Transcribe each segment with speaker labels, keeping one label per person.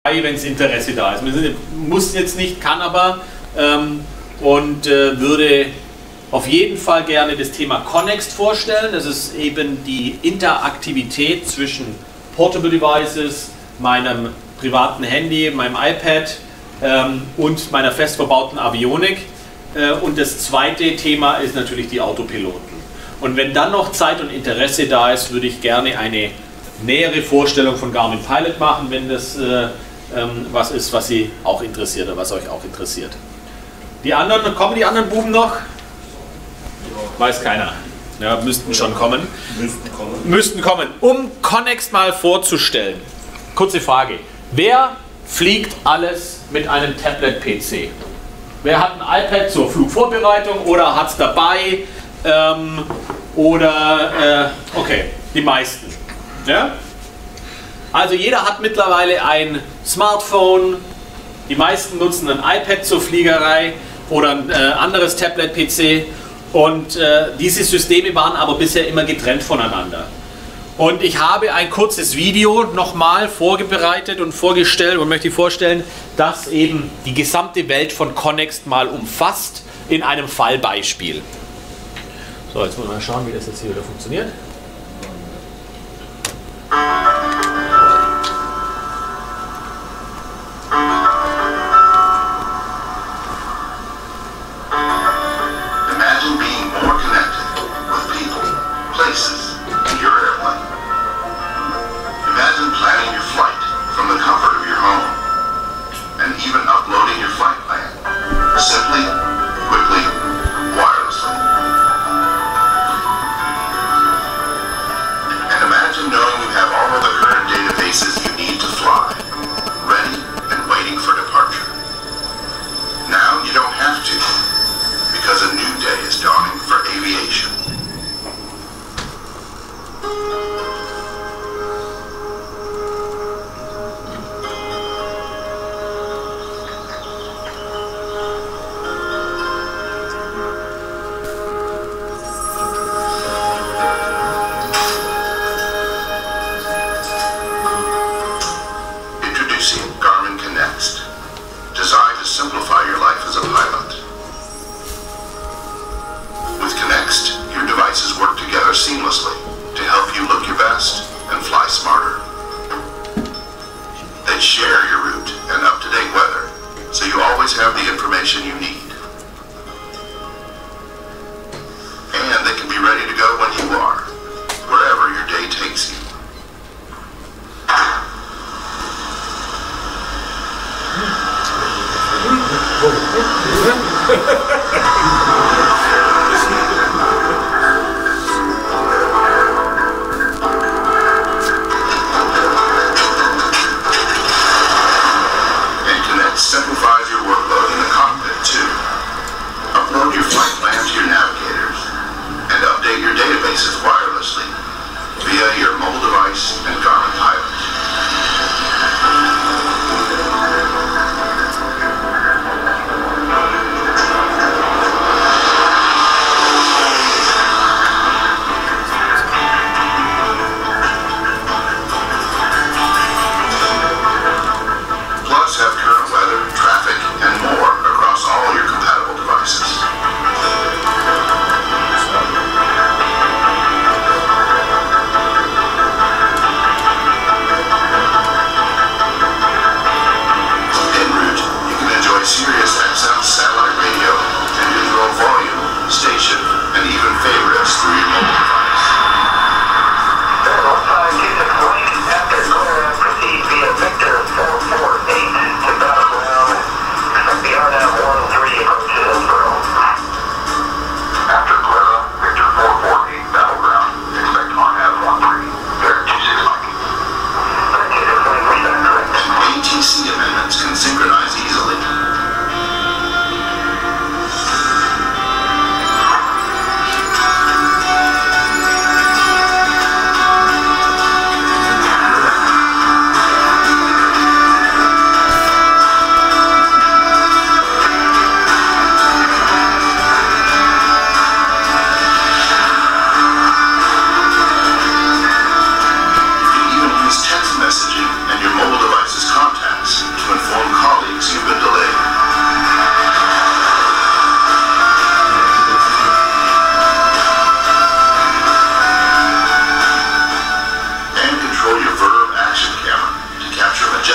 Speaker 1: wenn es Interesse da ist. Muss jetzt nicht, kann aber und würde auf jeden Fall gerne das Thema Connext vorstellen. Das ist eben die Interaktivität zwischen Portable Devices, meinem privaten Handy, meinem iPad und meiner fest verbauten Avionik. Und das zweite Thema ist natürlich die Autopiloten. Und wenn dann noch Zeit und Interesse da ist, würde ich gerne eine nähere Vorstellung von Garmin Pilot machen, wenn das was ist, was Sie auch interessiert oder was euch auch interessiert. Die anderen, kommen die anderen Buben noch? Weiß keiner. Ja, müssten schon kommen. Müssten kommen. Um Connext mal vorzustellen. Kurze Frage. Wer fliegt alles mit einem Tablet-PC? Wer hat ein iPad zur Flugvorbereitung oder hat es dabei? Okay, die meisten. Ja? Also jeder hat mittlerweile ein Smartphone. Die meisten nutzen ein iPad zur Fliegerei oder ein anderes Tablet-PC. Und diese Systeme waren aber bisher immer getrennt voneinander. Und ich habe ein kurzes Video nochmal vorbereitet und vorgestellt und möchte vorstellen, das eben die gesamte Welt von Connext mal umfasst in einem Fallbeispiel. So, jetzt wollen wir mal schauen, wie das jetzt hier wieder funktioniert.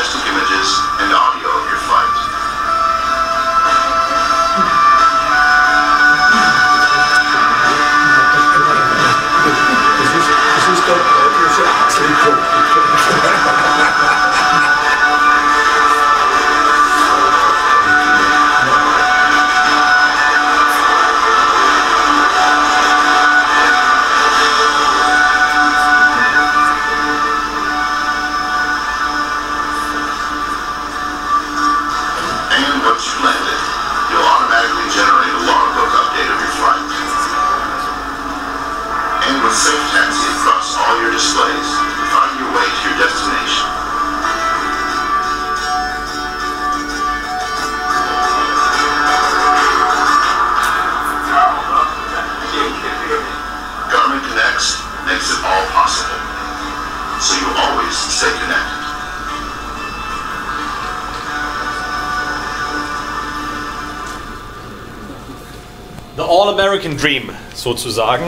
Speaker 2: majestic images and audio of your flight.
Speaker 3: Das ist der große Achselpunkt.
Speaker 1: The All-American Dream, sozusagen.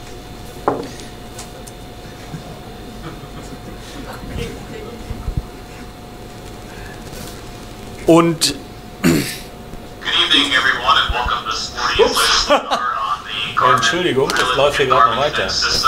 Speaker 1: Und Entschuldigung, das läuft hier gerade noch weiter.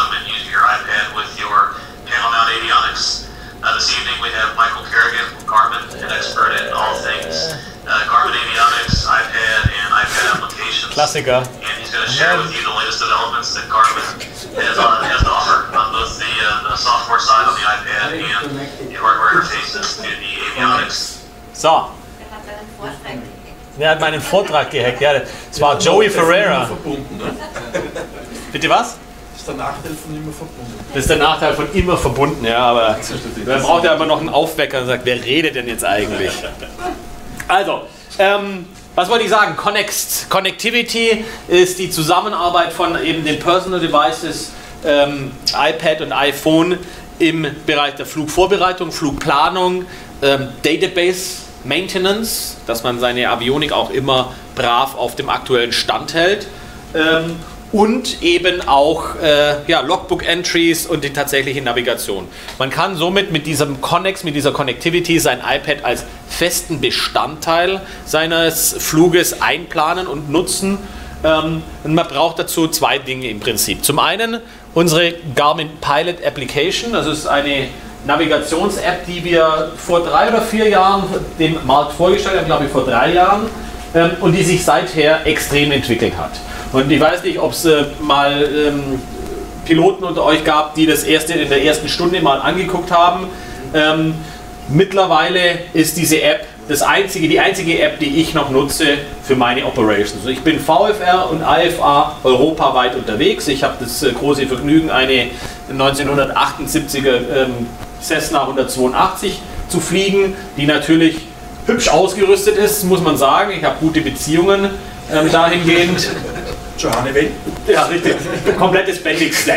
Speaker 2: This evening we have Michael Kerrigan from Garmin, an expert in all things Garmin avionics, iPad, and iPad applications.
Speaker 1: Klassiker.
Speaker 2: And he's going to share with you the latest developments that Garmin has to offer on both the software side on the iPad and the hardware interfaces to the avionics.
Speaker 1: So. Wer hat meinen Vortrag gehackt? Ja, das war Joey Ferreira. Bitte was?
Speaker 3: Das ist der Nachteil von immer verbunden.
Speaker 1: Das ist der Nachteil von immer verbunden, ja, aber man braucht ja aber noch einen Aufwecker und sagt, wer redet denn jetzt eigentlich? Also, was wollte ich sagen? Connectivity ist die Zusammenarbeit von eben den Personal Devices, iPad und iPhone im Bereich der Flugvorbereitung, Flugplanung, Database Maintenance, dass man seine Avionik auch immer brav auf dem aktuellen Stand hält. Und eben auch Logbook-Entries und die tatsächliche Navigation. Man kann somit mit diesem Connex, mit dieser Connectivity sein iPad als festen Bestandteil seines Fluges einplanen und nutzen. Und man braucht dazu zwei Dinge im Prinzip. Zum einen unsere Garmin Pilot Application, das ist eine Navigations-App, die wir vor 3 oder 4 Jahren dem Markt vorgestellt haben, glaube ich vor 3 Jahren, und die sich seither extrem entwickelt hat. Und ich weiß nicht, ob es mal Piloten unter euch gab, die das in der ersten Stunde mal angeguckt haben. Mittlerweile ist diese App die einzige App, die ich noch nutze für meine Operations. Ich bin VFR und IFA europaweit unterwegs. Ich habe das große Vergnügen, eine 1978er Cessna 182 zu fliegen, die natürlich hübsch ausgerüstet ist, muss man sagen. Ich habe gute Beziehungen dahingehend.
Speaker 3: Johannevel?
Speaker 1: Ja, richtig. Komplettes Bendix-Stack.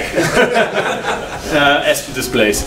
Speaker 1: Aspen Displays.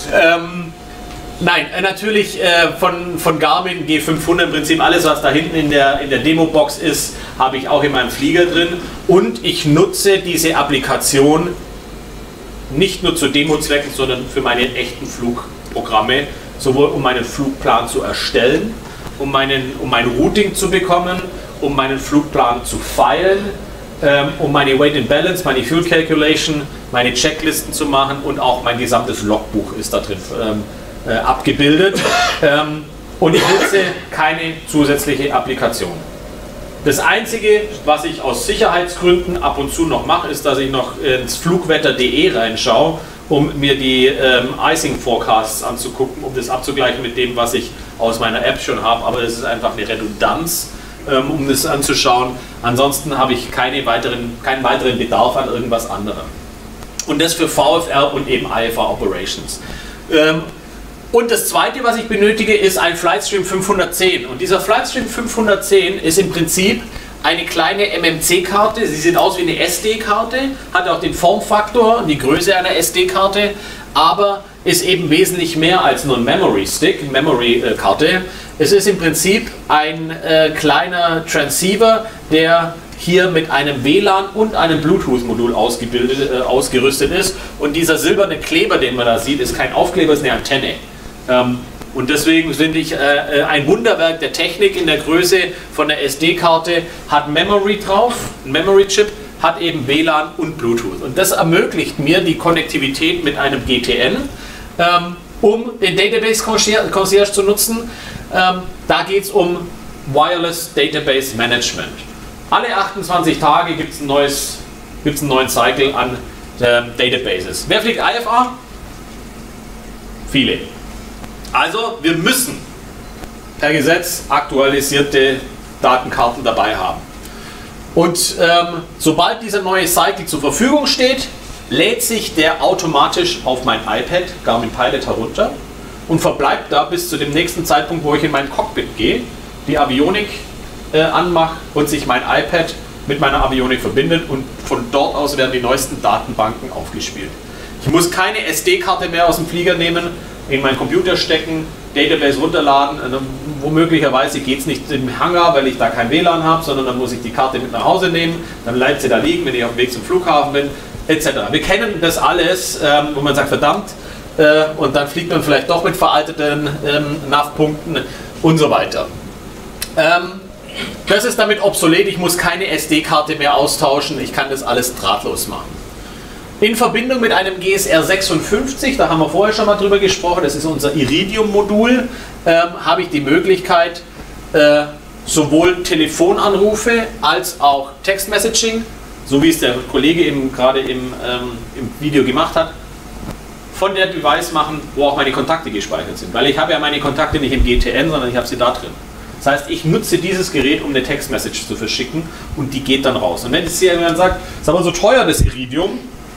Speaker 1: Nein, natürlich von Garmin G500 im Prinzip alles, was da hinten in der Demo-Box ist, habe ich auch in meinem Flieger drin. Und ich nutze diese Applikation nicht nur zu Demo-Zwecken, sondern für meine echten Flugprogramme, sowohl um meinen Flugplan zu erstellen, um mein Routing zu bekommen, um meinen Flugplan zu feilen, um meine Weight and Balance, meine Fuel Calculation, meine Checklisten zu machen und auch mein gesamtes Logbuch ist da drin abgebildet. Und ich nutze keine zusätzliche Applikation. Das Einzige, was ich aus Sicherheitsgründen ab und zu noch mache, ist, dass ich noch ins flugwetter.de reinschaue, um mir die Icing Forecasts anzugucken, um das abzugleichen mit dem, was ich aus meiner App schon habe. Aber es ist einfach eine Redundanz, um das anzuschauen. Ansonsten habe ich keinen weiteren Bedarf an irgendwas anderem. Und das für VFR und eben IFA Operations. Und das zweite, was ich benötige, ist ein Flightstream 510. Und dieser Flightstream 510 ist im Prinzip eine kleine MMC-Karte. Sie sieht aus wie eine SD-Karte, hat auch den Formfaktor und die Größe einer SD-Karte, aber ist eben wesentlich mehr als nur ein Memory-Stick, Memory-Karte. Es ist im Prinzip ein kleiner Transceiver, der hier mit einem WLAN und einem Bluetooth-Modul ausgerüstet ist. Und dieser silberne Kleber, den man da sieht, ist kein Aufkleber, ist eine Antenne. Und deswegen finde ich ein Wunderwerk der Technik in der Größe von der SD-Karte, hat Memory drauf, ein Memory-Chip, hat eben WLAN und Bluetooth. Und das ermöglicht mir die Konnektivität mit einem GTN, um den Database Concierge zu nutzen. Da geht es um Wireless Database Management. Alle 28 Tage gibt es einen neuen Cycle an Databases. Wer fliegt IFA? Viele. Also wir müssen per Gesetz aktualisierte Datenkarten dabei haben. Und sobald dieser neue Cycle zur Verfügung steht, lädt sich der automatisch auf mein iPad Garmin Pilot herunter und verbleibt da bis zu dem nächsten Zeitpunkt, wo ich in mein Cockpit gehe, die Avionik anmache und sich mein iPad mit meiner Avionik verbindet und von dort aus werden die neuesten Datenbanken aufgespielt. Ich muss keine SD-Karte mehr aus dem Flieger nehmen, in meinen Computer stecken, Database runterladen. Womöglicherweise geht es nicht im Hangar, weil ich da kein WLAN habe, sondern dann muss ich die Karte mit nach Hause nehmen, dann bleibt sie da liegen, wenn ich auf dem Weg zum Flughafen bin, etc. Wir kennen das alles, wo man sagt, verdammt, und dann fliegt man vielleicht doch mit veralteten NAV-Punkten und so weiter. Das ist damit obsolet, ich muss keine SD-Karte mehr austauschen, ich kann das alles drahtlos machen. In Verbindung mit einem GSR 56, da haben wir vorher schon mal drüber gesprochen, das ist unser Iridium-Modul, habe ich die Möglichkeit, sowohl Telefonanrufe als auch Textmessaging, so wie es der Kollege eben gerade im Video gemacht hat, von der Device machen, wo auch meine Kontakte gespeichert sind. Weil ich habe ja meine Kontakte nicht im GTN, sondern ich habe sie da drin. Das heißt, ich nutze dieses Gerät, um eine Textmessage zu verschicken und die geht dann raus. Und wenn jetzt hier jemand sagt, ist aber so teuer das Iridium,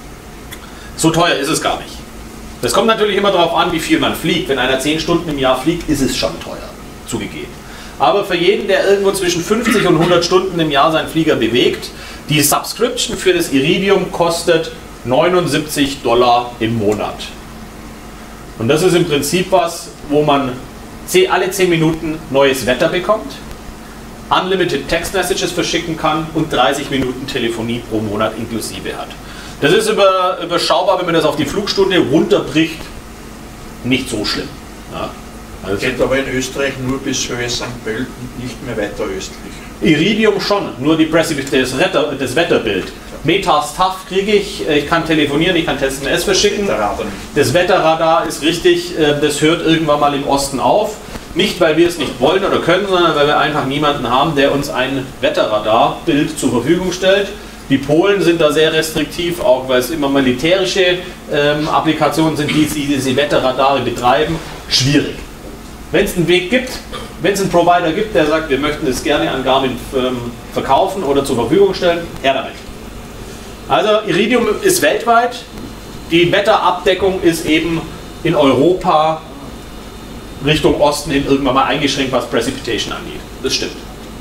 Speaker 1: so teuer ist es gar nicht. Das kommt natürlich immer darauf an, wie viel man fliegt. Wenn einer 10 Stunden im Jahr fliegt, ist es schon teuer, zugegeben. Aber für jeden, der irgendwo zwischen 50 und 100 Stunden im Jahr seinen Flieger bewegt, die Subscription für das Iridium kostet $79 im Monat. Und das ist im Prinzip was, wo man alle 10 Minuten neues Wetter bekommt, Unlimited Text Messages verschicken kann und 30 Minuten Telefonie pro Monat inklusive hat. Das ist überschaubar, wenn man das auf die Flugstunde runterbricht, nicht so schlimm. Ja, also
Speaker 3: Geht aber in Österreich nur bis Höhe St. Pölten, nicht mehr weiter östlich.
Speaker 1: Iridium schon, nur das Wetterbild. Metastar kriege ich kann telefonieren, ich kann SMS verschicken. Das Wetterradar ist richtig, das hört irgendwann mal im Osten auf. Nicht, weil wir es nicht wollen oder können, sondern weil wir einfach niemanden haben, der uns ein Wetterradarbild zur Verfügung stellt. Die Polen sind da sehr restriktiv, auch weil es immer militärische Applikationen sind, die diese Wetterradare betreiben. Schwierig. Wenn es einen Weg gibt, wenn es einen Provider gibt, der sagt, wir möchten das gerne an Garmin verkaufen oder zur Verfügung stellen, her damit. Also Iridium ist weltweit, die Wetterabdeckung ist eben in Europa Richtung Osten hin irgendwann mal eingeschränkt, was Precipitation angeht. Das stimmt.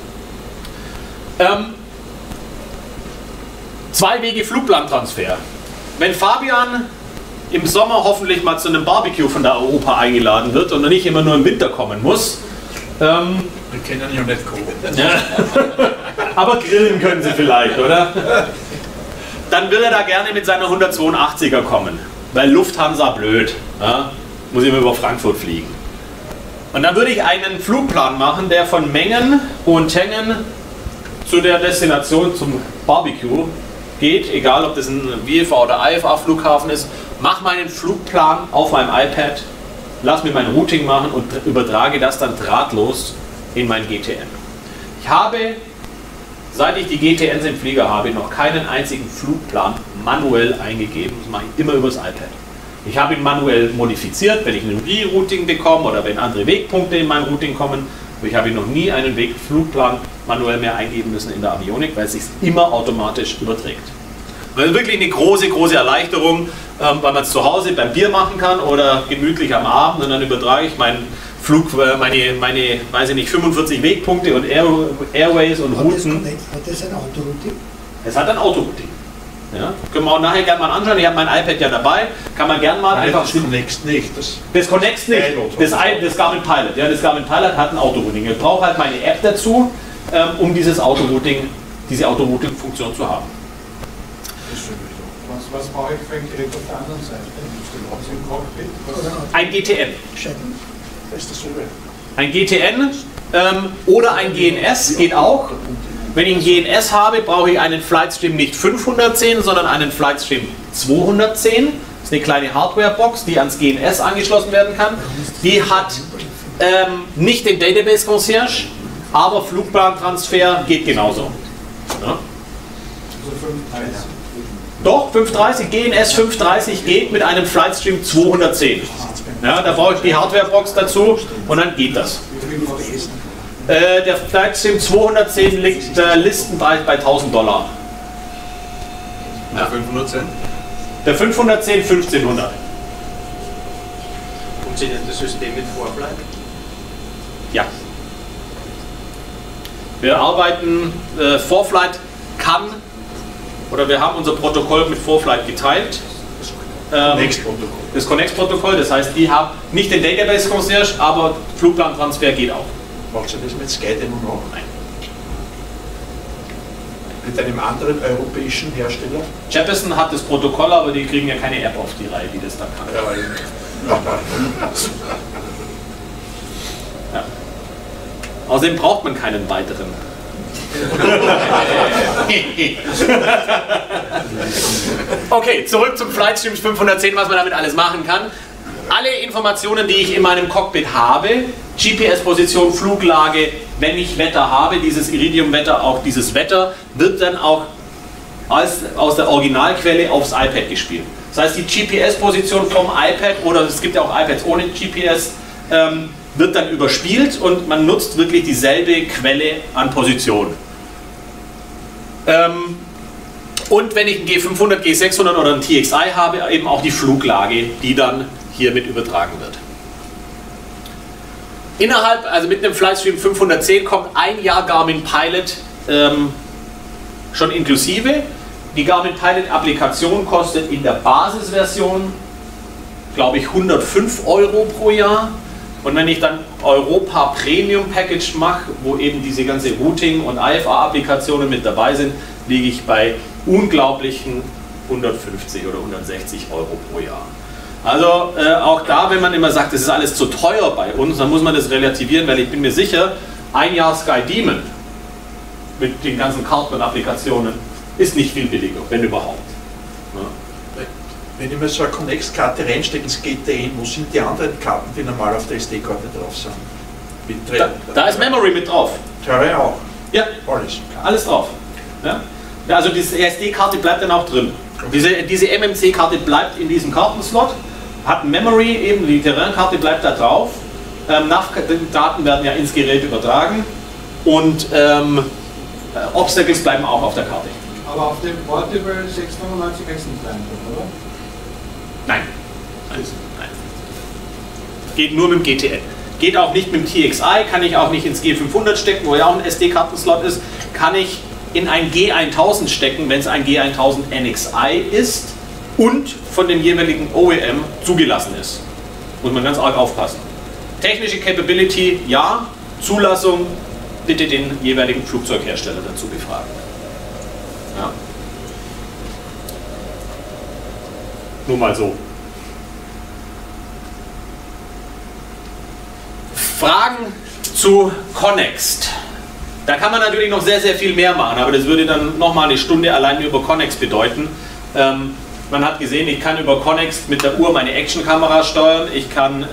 Speaker 1: Zwei-Wege-Flugplantransfer. Wenn Fabian im Sommer hoffentlich mal zu einem Barbecue von der Europa eingeladen wird und nicht immer nur im Winter kommen muss.
Speaker 3: Wir können ja nicht kommen.
Speaker 1: Aber grillen können sie vielleicht, oder? Dann will er da gerne mit seiner 182er kommen, weil Lufthansa blöd, ja? Muss immer über Frankfurt fliegen. Und dann würde ich einen Flugplan machen, der von Mengen, Hohentengen zu der Destination zum Barbecue geht, egal ob das ein WFA oder IFA Flughafen ist, mach meinen Flugplan auf meinem iPad, lass mir mein Routing machen und übertrage das dann drahtlos in mein GTN. Ich habe, seit ich die GTNs im Flieger habe, noch keinen einzigen Flugplan manuell eingegeben. Das mache ich immer übers iPad. Ich habe ihn manuell modifiziert, wenn ich ein Rerouting bekomme oder wenn andere Wegpunkte in mein Routing kommen. Aber ich habe noch nie einen Flugplan manuell mehr eingeben müssen in der Avionik, weil es sich immer automatisch überträgt. Das ist wirklich eine große, große Erleichterung, weil man es zu Hause beim Bier machen kann oder gemütlich am Abend und dann übertrage ich meinen Flug, meine weiß ich nicht, 45 Wegpunkte und Airways und Routen.
Speaker 4: Hat das ein Autorouting?
Speaker 1: Es hat ein Autorouting. Ja, können wir auch nachher gerne mal anschauen. Ich habe mein iPad ja dabei. Kann man gerne mal einfach.
Speaker 3: Das Connext nicht.
Speaker 1: Das Connext nicht. Das Garmin Pilot. Ja, das Garmin Pilot hat ein Autorouting. Ich brauche halt meine App dazu, um diese Autorouting-Funktion zu haben.
Speaker 5: Was brauche ich für ein Gerät auf der anderen Seite? Im Cockpit?
Speaker 1: Ein GTN.
Speaker 3: Das ist dasselbe.
Speaker 1: Ein GTN oder ein GNS geht auch. Wenn ich einen GNS habe, brauche ich einen Flightstream nicht 510, sondern einen Flightstream 210. Das ist eine kleine Hardware-Box, die ans GNS angeschlossen werden kann. Die hat nicht den Database Concierge, aber Flugplantransfer geht genauso. Ja. Doch, 530, GNS 530 geht mit einem Flightstream 210. Ja, da brauche ich die Hardware-Box dazu und dann geht das. Der Flightstream 210 liegt Listenpreis bei $1000.
Speaker 3: Ja. 510?
Speaker 1: Der 510 1500.
Speaker 3: Funktioniert das System mit Vorflight?
Speaker 1: Ja. Wir arbeiten, ForeFlight kann, oder wir haben unser Protokoll mit ForeFlight geteilt. Das Connext-Protokoll, das heißt, die haben nicht den Database Concierge, aber Flugplantransfer geht auch.
Speaker 3: Macht ihr das mit SkyDemo noch?
Speaker 1: Nein.
Speaker 3: Mit einem anderen europäischen Hersteller?
Speaker 1: Jeppesen hat das Protokoll, aber die kriegen ja keine App auf die Reihe, die das dann kann. Ja. Außerdem braucht man keinen weiteren. Okay, zurück zum Flightstream 510, was man damit alles machen kann. Alle Informationen, die ich in meinem Cockpit habe, GPS-Position, Fluglage, wenn ich Wetter habe, dieses Iridium-Wetter, auch dieses Wetter, wird dann auch aus der Originalquelle aufs iPad gespielt. Das heißt, die GPS-Position vom iPad, oder es gibt ja auch iPads ohne GPS, wird dann überspielt und man nutzt wirklich dieselbe Quelle an Position. Und wenn ich einen G500, G600 oder einen TXI habe, eben auch die Fluglage, die dann hiermit übertragen wird. Innerhalb, also mit einem Flightstream 510 kommt ein Jahr Garmin Pilot schon inklusive. Die Garmin Pilot Applikation kostet in der Basisversion, glaube ich, 105 € pro Jahr. Und wenn ich dann Europa Premium Package mache, wo eben diese ganze Routing- und IFA-Applikationen mit dabei sind, liege ich bei unglaublichen 150 oder 160 € pro Jahr. Also auch da, wenn man immer sagt, das ist alles zu teuer bei uns, dann muss man das relativieren, weil ich bin mir sicher, ein Jahr SkyDemon mit den ganzen Karten und Applikationen ist nicht viel billiger, wenn überhaupt. Ja.
Speaker 3: Wenn ich mir so eine Connext-Karte reinstecke ins GTN, wo sind die anderen Karten, die normal auf der SD-Karte drauf sind?
Speaker 1: Da ist Memory mit drauf.
Speaker 3: Terrain auch?
Speaker 1: Ja,
Speaker 3: alles.
Speaker 1: Alles drauf. Ja? Also diese SD-Karte bleibt dann auch drin. Diese MMC-Karte bleibt in diesem Kartenslot, hat Memory, eben die Terrainkarte bleibt da drauf. Nav-Daten werden ja ins Gerät übertragen und Obstacles bleiben auch auf der Karte.
Speaker 4: Aber auf dem Portable 695 ist nicht rein, oder?
Speaker 1: Nein. Nein. Geht nur mit dem GTN. Geht auch nicht mit dem TXI, kann ich auch nicht ins G500 stecken, wo ja auch ein SD-Kartenslot ist, kann ich in ein G1000 stecken, wenn es ein G1000 NXI ist und von dem jeweiligen OEM zugelassen ist. Muss man ganz arg aufpassen. Technische Capability, ja. Zulassung, bitte den jeweiligen Flugzeughersteller dazu befragen. Ja. Nur mal so. Fragen zu Connext. Da kann man natürlich noch sehr, sehr viel mehr machen, aber das würde dann nochmal eine Stunde allein über Connext bedeuten. Man hat gesehen, ich kann über Connext mit der Uhr meine Actionkamera steuern, ich kann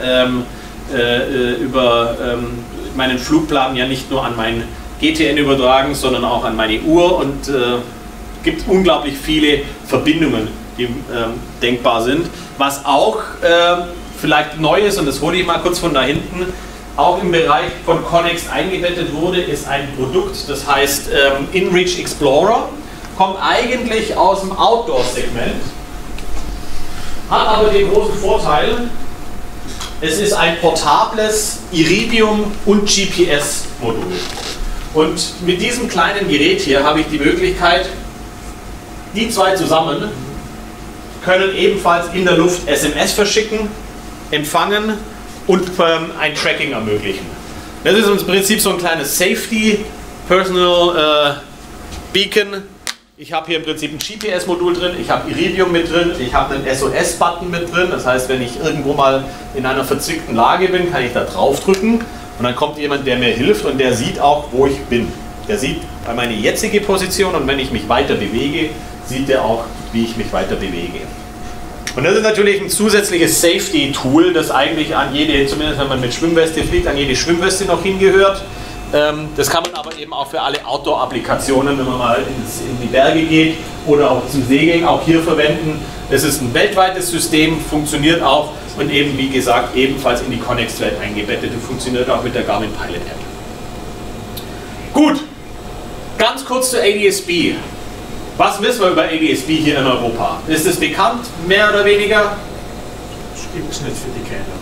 Speaker 1: über meinen Flugplan ja nicht nur an meinen GTN übertragen, sondern auch an meine Uhr und gibt unglaublich viele Verbindungen, die denkbar sind. Was auch vielleicht neu ist, und das hole ich mal kurz von da hinten, auch im Bereich von Connext eingebettet wurde, ist ein Produkt, das heißt InReach Explorer, kommt eigentlich aus dem Outdoor-Segment, hat aber den großen Vorteil, es ist ein portables Iridium- und GPS-Modul. Und mit diesem kleinen Gerät hier habe ich die Möglichkeit, die zwei zusammen können ebenfalls in der Luft SMS verschicken, empfangen und ein Tracking ermöglichen. Das ist im Prinzip so ein kleines Safety Personal Beacon. Ich habe hier im Prinzip ein GPS-Modul drin, ich habe Iridium mit drin, ich habe einen SOS-Button mit drin. Das heißt, wenn ich irgendwo mal in einer verzwickten Lage bin, kann ich da drauf drücken und dann kommt jemand, der mir hilft und der sieht auch, wo ich bin. Der sieht meine jetzige Position und wenn ich mich weiter bewege, sieht er auch, wie ich mich weiter bewege. Und das ist natürlich ein zusätzliches Safety-Tool, das eigentlich an jede, zumindest wenn man mit Schwimmweste fliegt, an jede Schwimmweste noch hingehört. Das kann man aber eben auch für alle Outdoor-Applikationen, wenn man mal in die Berge geht oder auch zum Segeln, auch hier verwenden. Es ist ein weltweites System, funktioniert auch und eben, wie gesagt, ebenfalls in die Connext-Welt eingebettet und funktioniert auch mit der Garmin Pilot App. Gut, ganz kurz zu ADS-B. Was wissen wir über ADS-B hier in Europa? Ist es bekannt, mehr oder weniger?
Speaker 3: Das gibt es nicht für die Kleinen.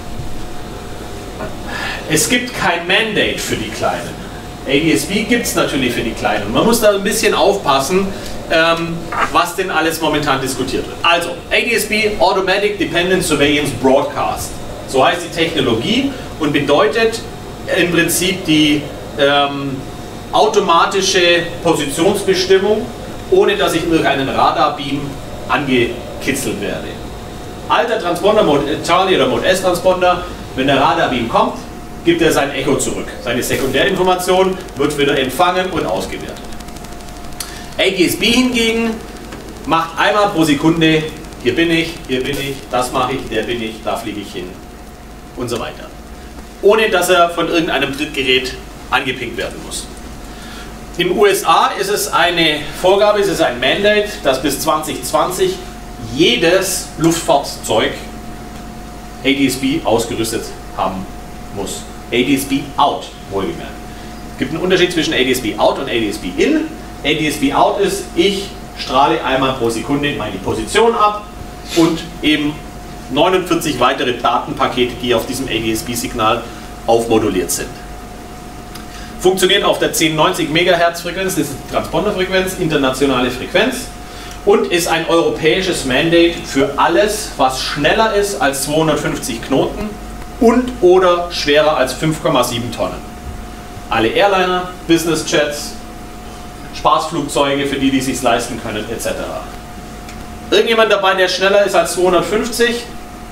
Speaker 1: Es gibt kein Mandate für die Kleinen. ADS-B gibt es natürlich für die Kleinen. Man muss da ein bisschen aufpassen, was denn alles momentan diskutiert wird. Also, ADS-B, Automatic Dependent Surveillance Broadcast. So heißt die Technologie und bedeutet im Prinzip die automatische Positionsbestimmung, ohne dass ich durch einen Radarbeam angekitzelt werde. Alter Transponder, Mode Charlie oder Mode S Transponder, wenn der Radarbeam kommt, gibt er sein Echo zurück. Seine Sekundärinformation wird wieder empfangen und ausgewertet. ADS-B hingegen macht einmal pro Sekunde, hier bin ich, das mache ich, der bin ich, da fliege ich hin und so weiter. Ohne dass er von irgendeinem Drittgerät angepinkt werden muss. In den USA ist es eine Vorgabe, es ist ein Mandate, dass bis 2020 jedes Luftfahrzeug ADS-B ausgerüstet haben muss. ADS-B Out, wohlgemerkt. Es gibt einen Unterschied zwischen ADS-B Out und ADS-B In. ADS-B Out ist, ich strahle einmal pro Sekunde meine Position ab und eben 49 weitere Datenpakete, die auf diesem ADS-B-Signal aufmoduliert sind. Funktioniert auf der 1090 MHz Frequenz, das ist die Transponderfrequenz, internationale Frequenz und ist ein europäisches Mandate für alles, was schneller ist als 250 Knoten und oder schwerer als 5,7 Tonnen. Alle Airliner, Business Jets, Spaßflugzeuge für die, die es sich leisten können, etc. Irgendjemand dabei, der schneller ist als 250?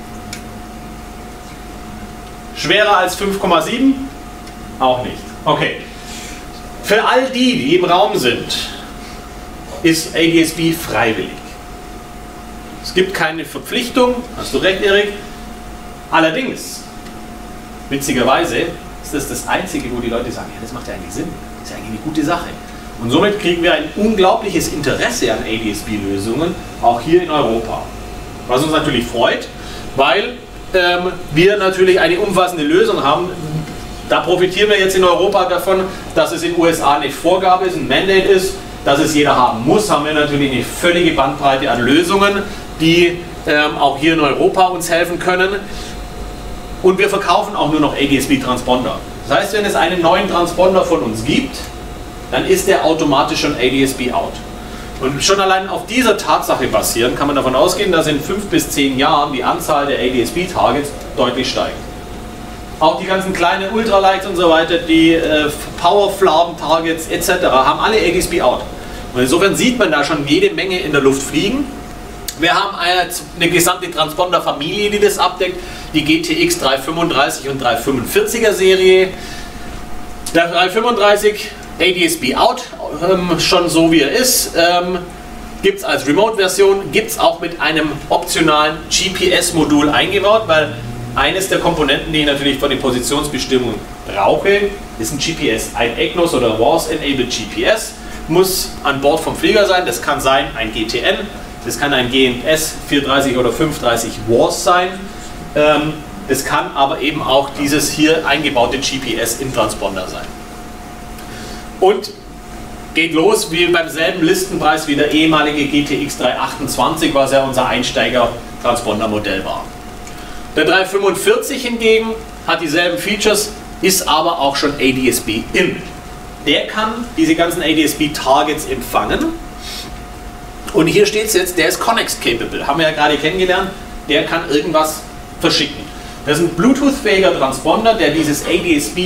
Speaker 1: Schwerer als 5,7? Auch nicht. Okay. Für all die im Raum sind, ist ADS-B freiwillig. Es gibt keine Verpflichtung, hast du recht, Erik. Allerdings, witzigerweise, ist das Einzige, wo die Leute sagen, ja, das macht ja eigentlich Sinn, das ist ja eigentlich eine gute Sache. Und somit kriegen wir ein unglaubliches Interesse an ADS-B-Lösungen, auch hier in Europa. Was uns natürlich freut, weil wir natürlich eine umfassende Lösung haben. Da profitieren wir jetzt in Europa davon, dass es in den USA eine Vorgabe ist, ein Mandate ist, dass es jeder haben muss. Haben wir natürlich eine völlige Bandbreite an Lösungen, die auch hier in Europa uns helfen können. Und wir verkaufen auch nur noch ADS-B-Transponder. Das heißt, wenn es einen neuen Transponder von uns gibt, dann ist der automatisch schon ADS-B out. Und schon allein auf dieser Tatsache basierend kann man davon ausgehen, dass in 5 bis 10 Jahren die Anzahl der ADS-B-Targets deutlich steigt. Auch die ganzen kleinen Ultralights und so weiter, die Power-Flarben-Targets etc. haben alle ADS-B out. Und insofern sieht man da schon jede Menge in der Luft fliegen. Wir haben eine gesamte Transponder-Familie, die das abdeckt, die GTX 335 und 345er Serie. Der 335 ADS-B out, schon so wie er ist, gibt es als Remote-Version, gibt es auch mit einem optionalen GPS-Modul eingebaut, weil eines der Komponenten, die ich natürlich für die Positionsbestimmung brauche, ist ein GPS. Ein EGNOS oder WARS-enabled GPS muss an Bord vom Flieger sein. Das kann sein ein GTN, das kann ein GNS 430 oder 530 WARS sein. Das kann aber eben auch dieses hier eingebaute GPS im Transponder sein. Und geht los wie beim selben Listenpreis wie der ehemalige GTX 328, was ja unser Einsteiger-Transponder-Modell war. Der 345 hingegen hat dieselben Features, ist aber auch schon ADS-B in. Der kann diese ganzen ADS-B-Targets empfangen. Und hier steht es jetzt, der ist Connext-capable. Haben wir ja gerade kennengelernt. Der kann irgendwas verschicken. Das ist ein Bluetooth-fähiger Transponder, der dieses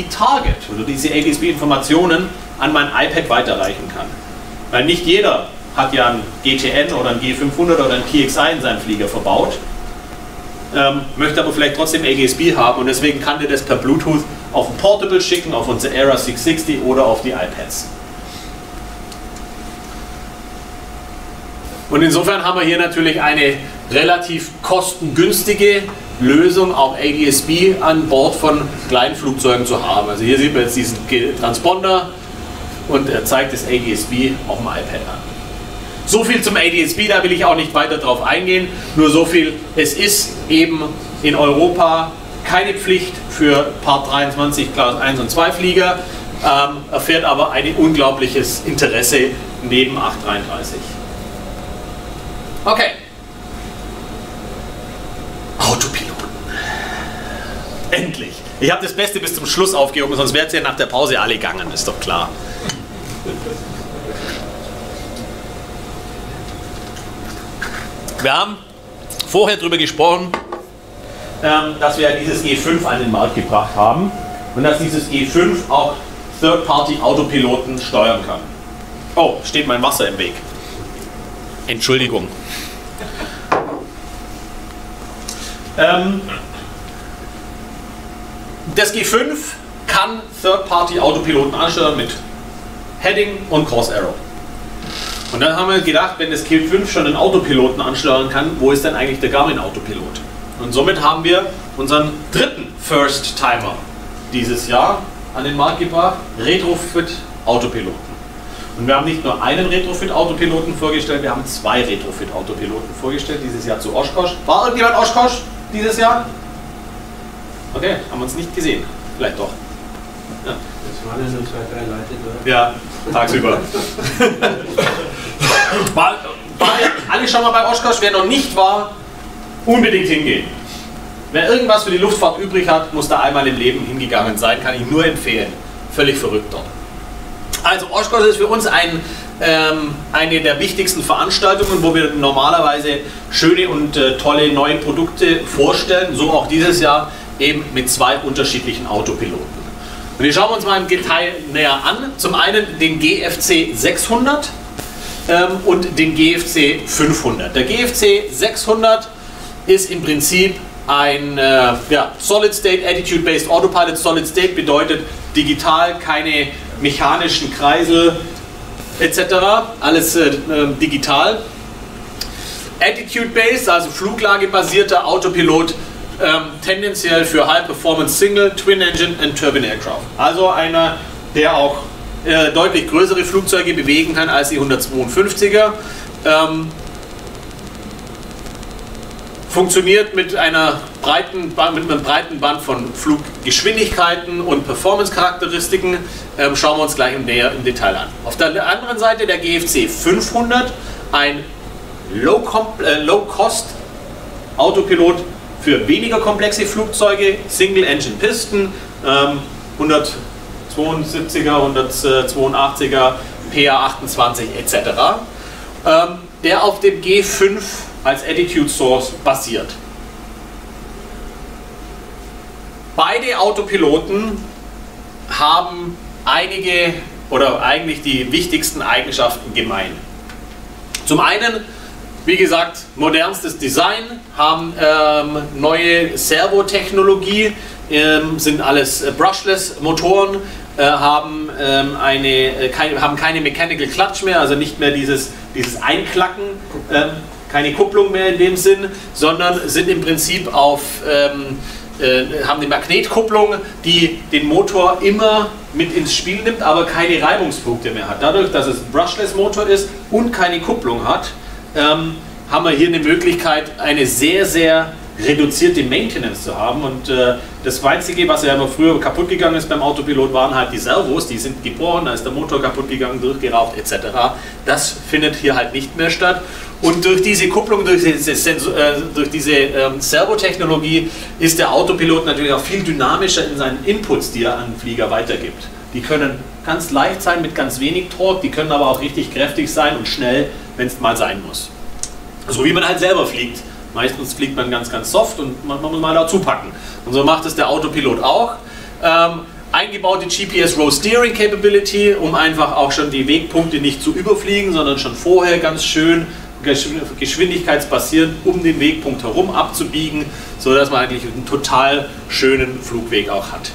Speaker 1: ADS-B-Target oder diese ADS-B-Informationen an mein iPad weiterreichen kann. Weil nicht jeder hat ja ein GTN oder ein G500 oder ein TXI in seinem Flieger verbaut, möchte aber vielleicht trotzdem ADS-B haben und deswegen kann der das per Bluetooth auf ein Portable schicken, auf unser Era 660 oder auf die iPads. Und insofern haben wir hier natürlich eine relativ kostengünstige Lösung, auch ADS-B an Bord von kleinen Flugzeugen zu haben. Also hier sieht man jetzt diesen Transponder und er zeigt das ADS-B auf dem iPad an. So viel zum ADS-B, da will ich auch nicht weiter drauf eingehen, nur so viel, es ist eben in Europa keine Pflicht für Part 23 Class 1 und 2 Flieger, erfährt aber ein unglaubliches Interesse neben 833. Okay. Autopiloten. Endlich. Ich habe das Beste bis zum Schluss aufgehoben, sonst wäre es ja nach der Pause alle gegangen, ist doch klar. Wir haben vorher darüber gesprochen, dass wir dieses E5 an den Markt gebracht haben und dass dieses E5 auch Third-Party-Autopiloten steuern kann. Oh, steht mein Wasser im Weg. Entschuldigung. Das G5 kann Third-Party-Autopiloten ansteuern mit Heading und Course Arrow. Und dann haben wir gedacht, wenn das G5 schon einen Autopiloten ansteuern kann, wo ist denn eigentlich der Garmin-Autopilot? Und somit haben wir unseren dritten First-Timer dieses Jahr an den Markt gebracht, Retrofit-Autopiloten. Und wir haben nicht nur einen Retrofit-Autopiloten vorgestellt, wir haben 2 Retrofit-Autopiloten vorgestellt, dieses Jahr zu Oshkosh. War irgendjemand Oshkosh dieses Jahr? Okay, haben wir uns nicht gesehen. Vielleicht doch. Ja.
Speaker 4: Es waren ja nur 2, 3 Leute dort.
Speaker 1: Ja, tagsüber. War alle schon mal bei Oshkosh? Wer noch nicht war, unbedingt hingehen. Wer irgendwas für die Luftfahrt übrig hat, muss da einmal im Leben hingegangen sein, kann ich nur empfehlen. Völlig verrückt dort. Also Oshkosh ist für uns eine der wichtigsten Veranstaltungen, wo wir normalerweise schöne und tolle neue Produkte vorstellen, so auch dieses Jahr eben mit 2 unterschiedlichen Autopiloten. Und die schauen wir uns mal im Detail näher an. Zum einen den GFC 600 und den GFC 500. Der GFC 600 ist im Prinzip ein Solid State Attitude Based Autopilot. Solid State bedeutet digital, keine mechanischen Kreisel etc. Alles digital. Attitude Based, also fluglagebasierter Autopilot, tendenziell für High Performance Single, Twin Engine and Turbine Aircraft. Also einer, der auch deutlich größere Flugzeuge bewegen kann als die 152er. Funktioniert mit einem breiten Band von Fluggeschwindigkeiten und Performance-Charakteristiken. Schauen wir uns gleich näher im Detail an. Auf der anderen Seite der GFC 500, ein Low-Cost-Autopilot für weniger komplexe Flugzeuge, Single-Engine-Pisten, 172er, 182er, PA28 etc., der auf dem G5 als Attitude Source basiert. Beide Autopiloten haben einige oder eigentlich die wichtigsten Eigenschaften gemein. Zum einen, wie gesagt, modernstes Design, haben neue Servotechnologie, sind alles Brushless Motoren, haben keine Mechanical Clutch mehr, also nicht mehr dieses Einklacken, keine Kupplung mehr in dem Sinn, sondern sind im Prinzip auf haben eine Magnetkupplung, die den Motor immer mit ins Spiel nimmt, aber keine Reibungspunkte mehr hat. Dadurch, dass es ein Brushless Motor ist und keine Kupplung hat, haben wir hier eine Möglichkeit, eine sehr, sehr reduzierte Maintenance zu haben. Und das Einzige, was ja immer früher kaputt gegangen ist beim Autopilot, waren halt die Servos, die sind gebrochen, da ist der Motor kaputt gegangen, durchgeraucht etc. Das findet hier halt nicht mehr statt. Und durch diese Kupplung, durch diese Servotechnologie ist der Autopilot natürlich auch viel dynamischer in seinen Inputs, die er an den Flieger weitergibt. Die können ganz leicht sein mit ganz wenig Torque, die können aber auch richtig kräftig sein und schnell, wenn es mal sein muss. So wie man halt selber fliegt. Meistens fliegt man ganz, ganz soft und man muss mal dazu packen. Und so macht es der Autopilot auch. Eingebaute GPS Row Steering Capability, um einfach auch schon die Wegpunkte nicht zu überfliegen, sondern schon vorher ganz schön geschwindigkeitsbasierend um den Wegpunkt herum abzubiegen, sodass man eigentlich einen total schönen Flugweg auch hat.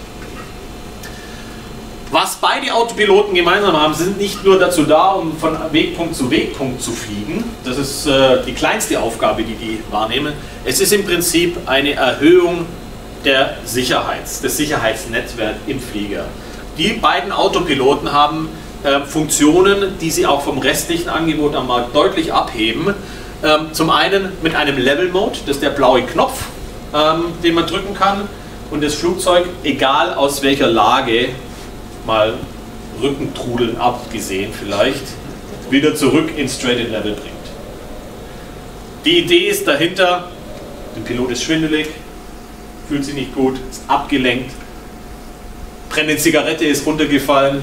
Speaker 1: Was beide Autopiloten gemeinsam haben, sind nicht nur dazu da, um von Wegpunkt zu Wegpunkt zu fliegen. Das ist die kleinste Aufgabe, die die wahrnehmen. Es ist im Prinzip eine Erhöhung des Sicherheitsnetzwerks im Flieger. Die beiden Autopiloten haben Funktionen, die sie auch vom restlichen Angebot am Markt deutlich abheben. Zum einen mit einem Level Mode, das ist der blaue Knopf, den man drücken kann und das Flugzeug, egal aus welcher Lage, mal Rückentrudeln abgesehen vielleicht, wieder zurück ins Straight-in Level bringt. Die Idee ist dahinter, der Pilot ist schwindelig, fühlt sich nicht gut, ist abgelenkt, brennende Zigarette ist runtergefallen.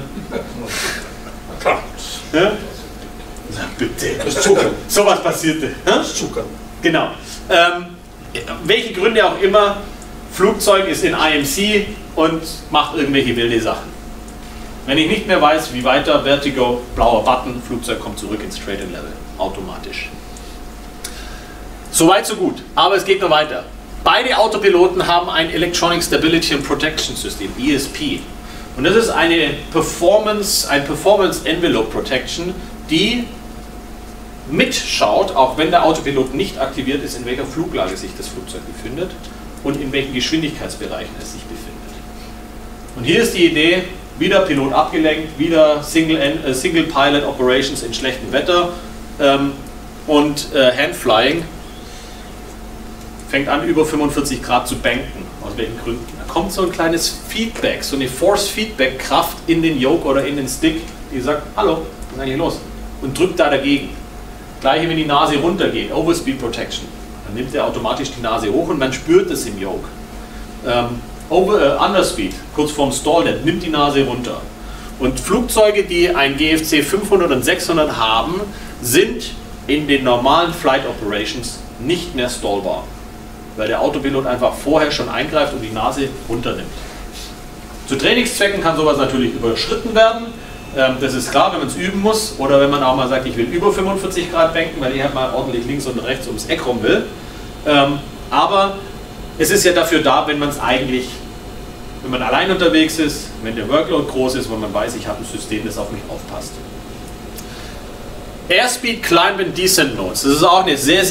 Speaker 1: Ja? Na bitte.
Speaker 3: Das ist Zucker.
Speaker 1: So was passierte.
Speaker 3: Das ist Zucker.
Speaker 1: Genau. Welche Gründe auch immer, Flugzeug ist in IMC und macht irgendwelche wilde Sachen. Wenn ich nicht mehr weiß, wie weiter, Vertigo, blauer Button, Flugzeug kommt zurück ins Straight-in Level, automatisch. Soweit so gut, aber es geht noch weiter. Beide Autopiloten haben ein Electronic Stability and Protection System, ESP. Und das ist ein Performance Envelope Protection, die mitschaut, auch wenn der Autopilot nicht aktiviert ist, in welcher Fluglage sich das Flugzeug befindet und in welchen Geschwindigkeitsbereichen es sich befindet. Und hier ist die Idee, wieder Pilot abgelenkt, wieder Single Pilot Operations in schlechtem Wetter und Handflying fängt an, über 45 Grad zu banken. Aus welchen Gründen? Da kommt so ein kleines Feedback, so eine Force-Feedback-Kraft in den Yoke oder in den Stick, die sagt, hallo, was ist eigentlich los? Und drückt da dagegen. Gleiche, wenn die Nase runtergeht, Overspeed Protection. Dann nimmt er automatisch die Nase hoch und man spürt es im Yoke. Underspeed, kurz vorm Stall, der nimmt die Nase runter. Und Flugzeuge, die ein GFC 500 und 600 haben, sind in den normalen Flight Operations nicht mehr stallbar, weil der Autopilot einfach vorher schon eingreift und die Nase runternimmt. Zu Trainingszwecken kann sowas natürlich überschritten werden. Das ist klar, wenn man es üben muss oder wenn man auch mal sagt, ich will über 45 Grad banken, weil ich halt mal ordentlich links und rechts ums Eck rum will. Aber es ist ja dafür da, wenn man es eigentlich, wenn man allein unterwegs ist, wenn der Workload groß ist, wo man weiß, ich habe ein System, das auf mich aufpasst. Airspeed, Climb and Descent Nodes. Das ist auch ein sehr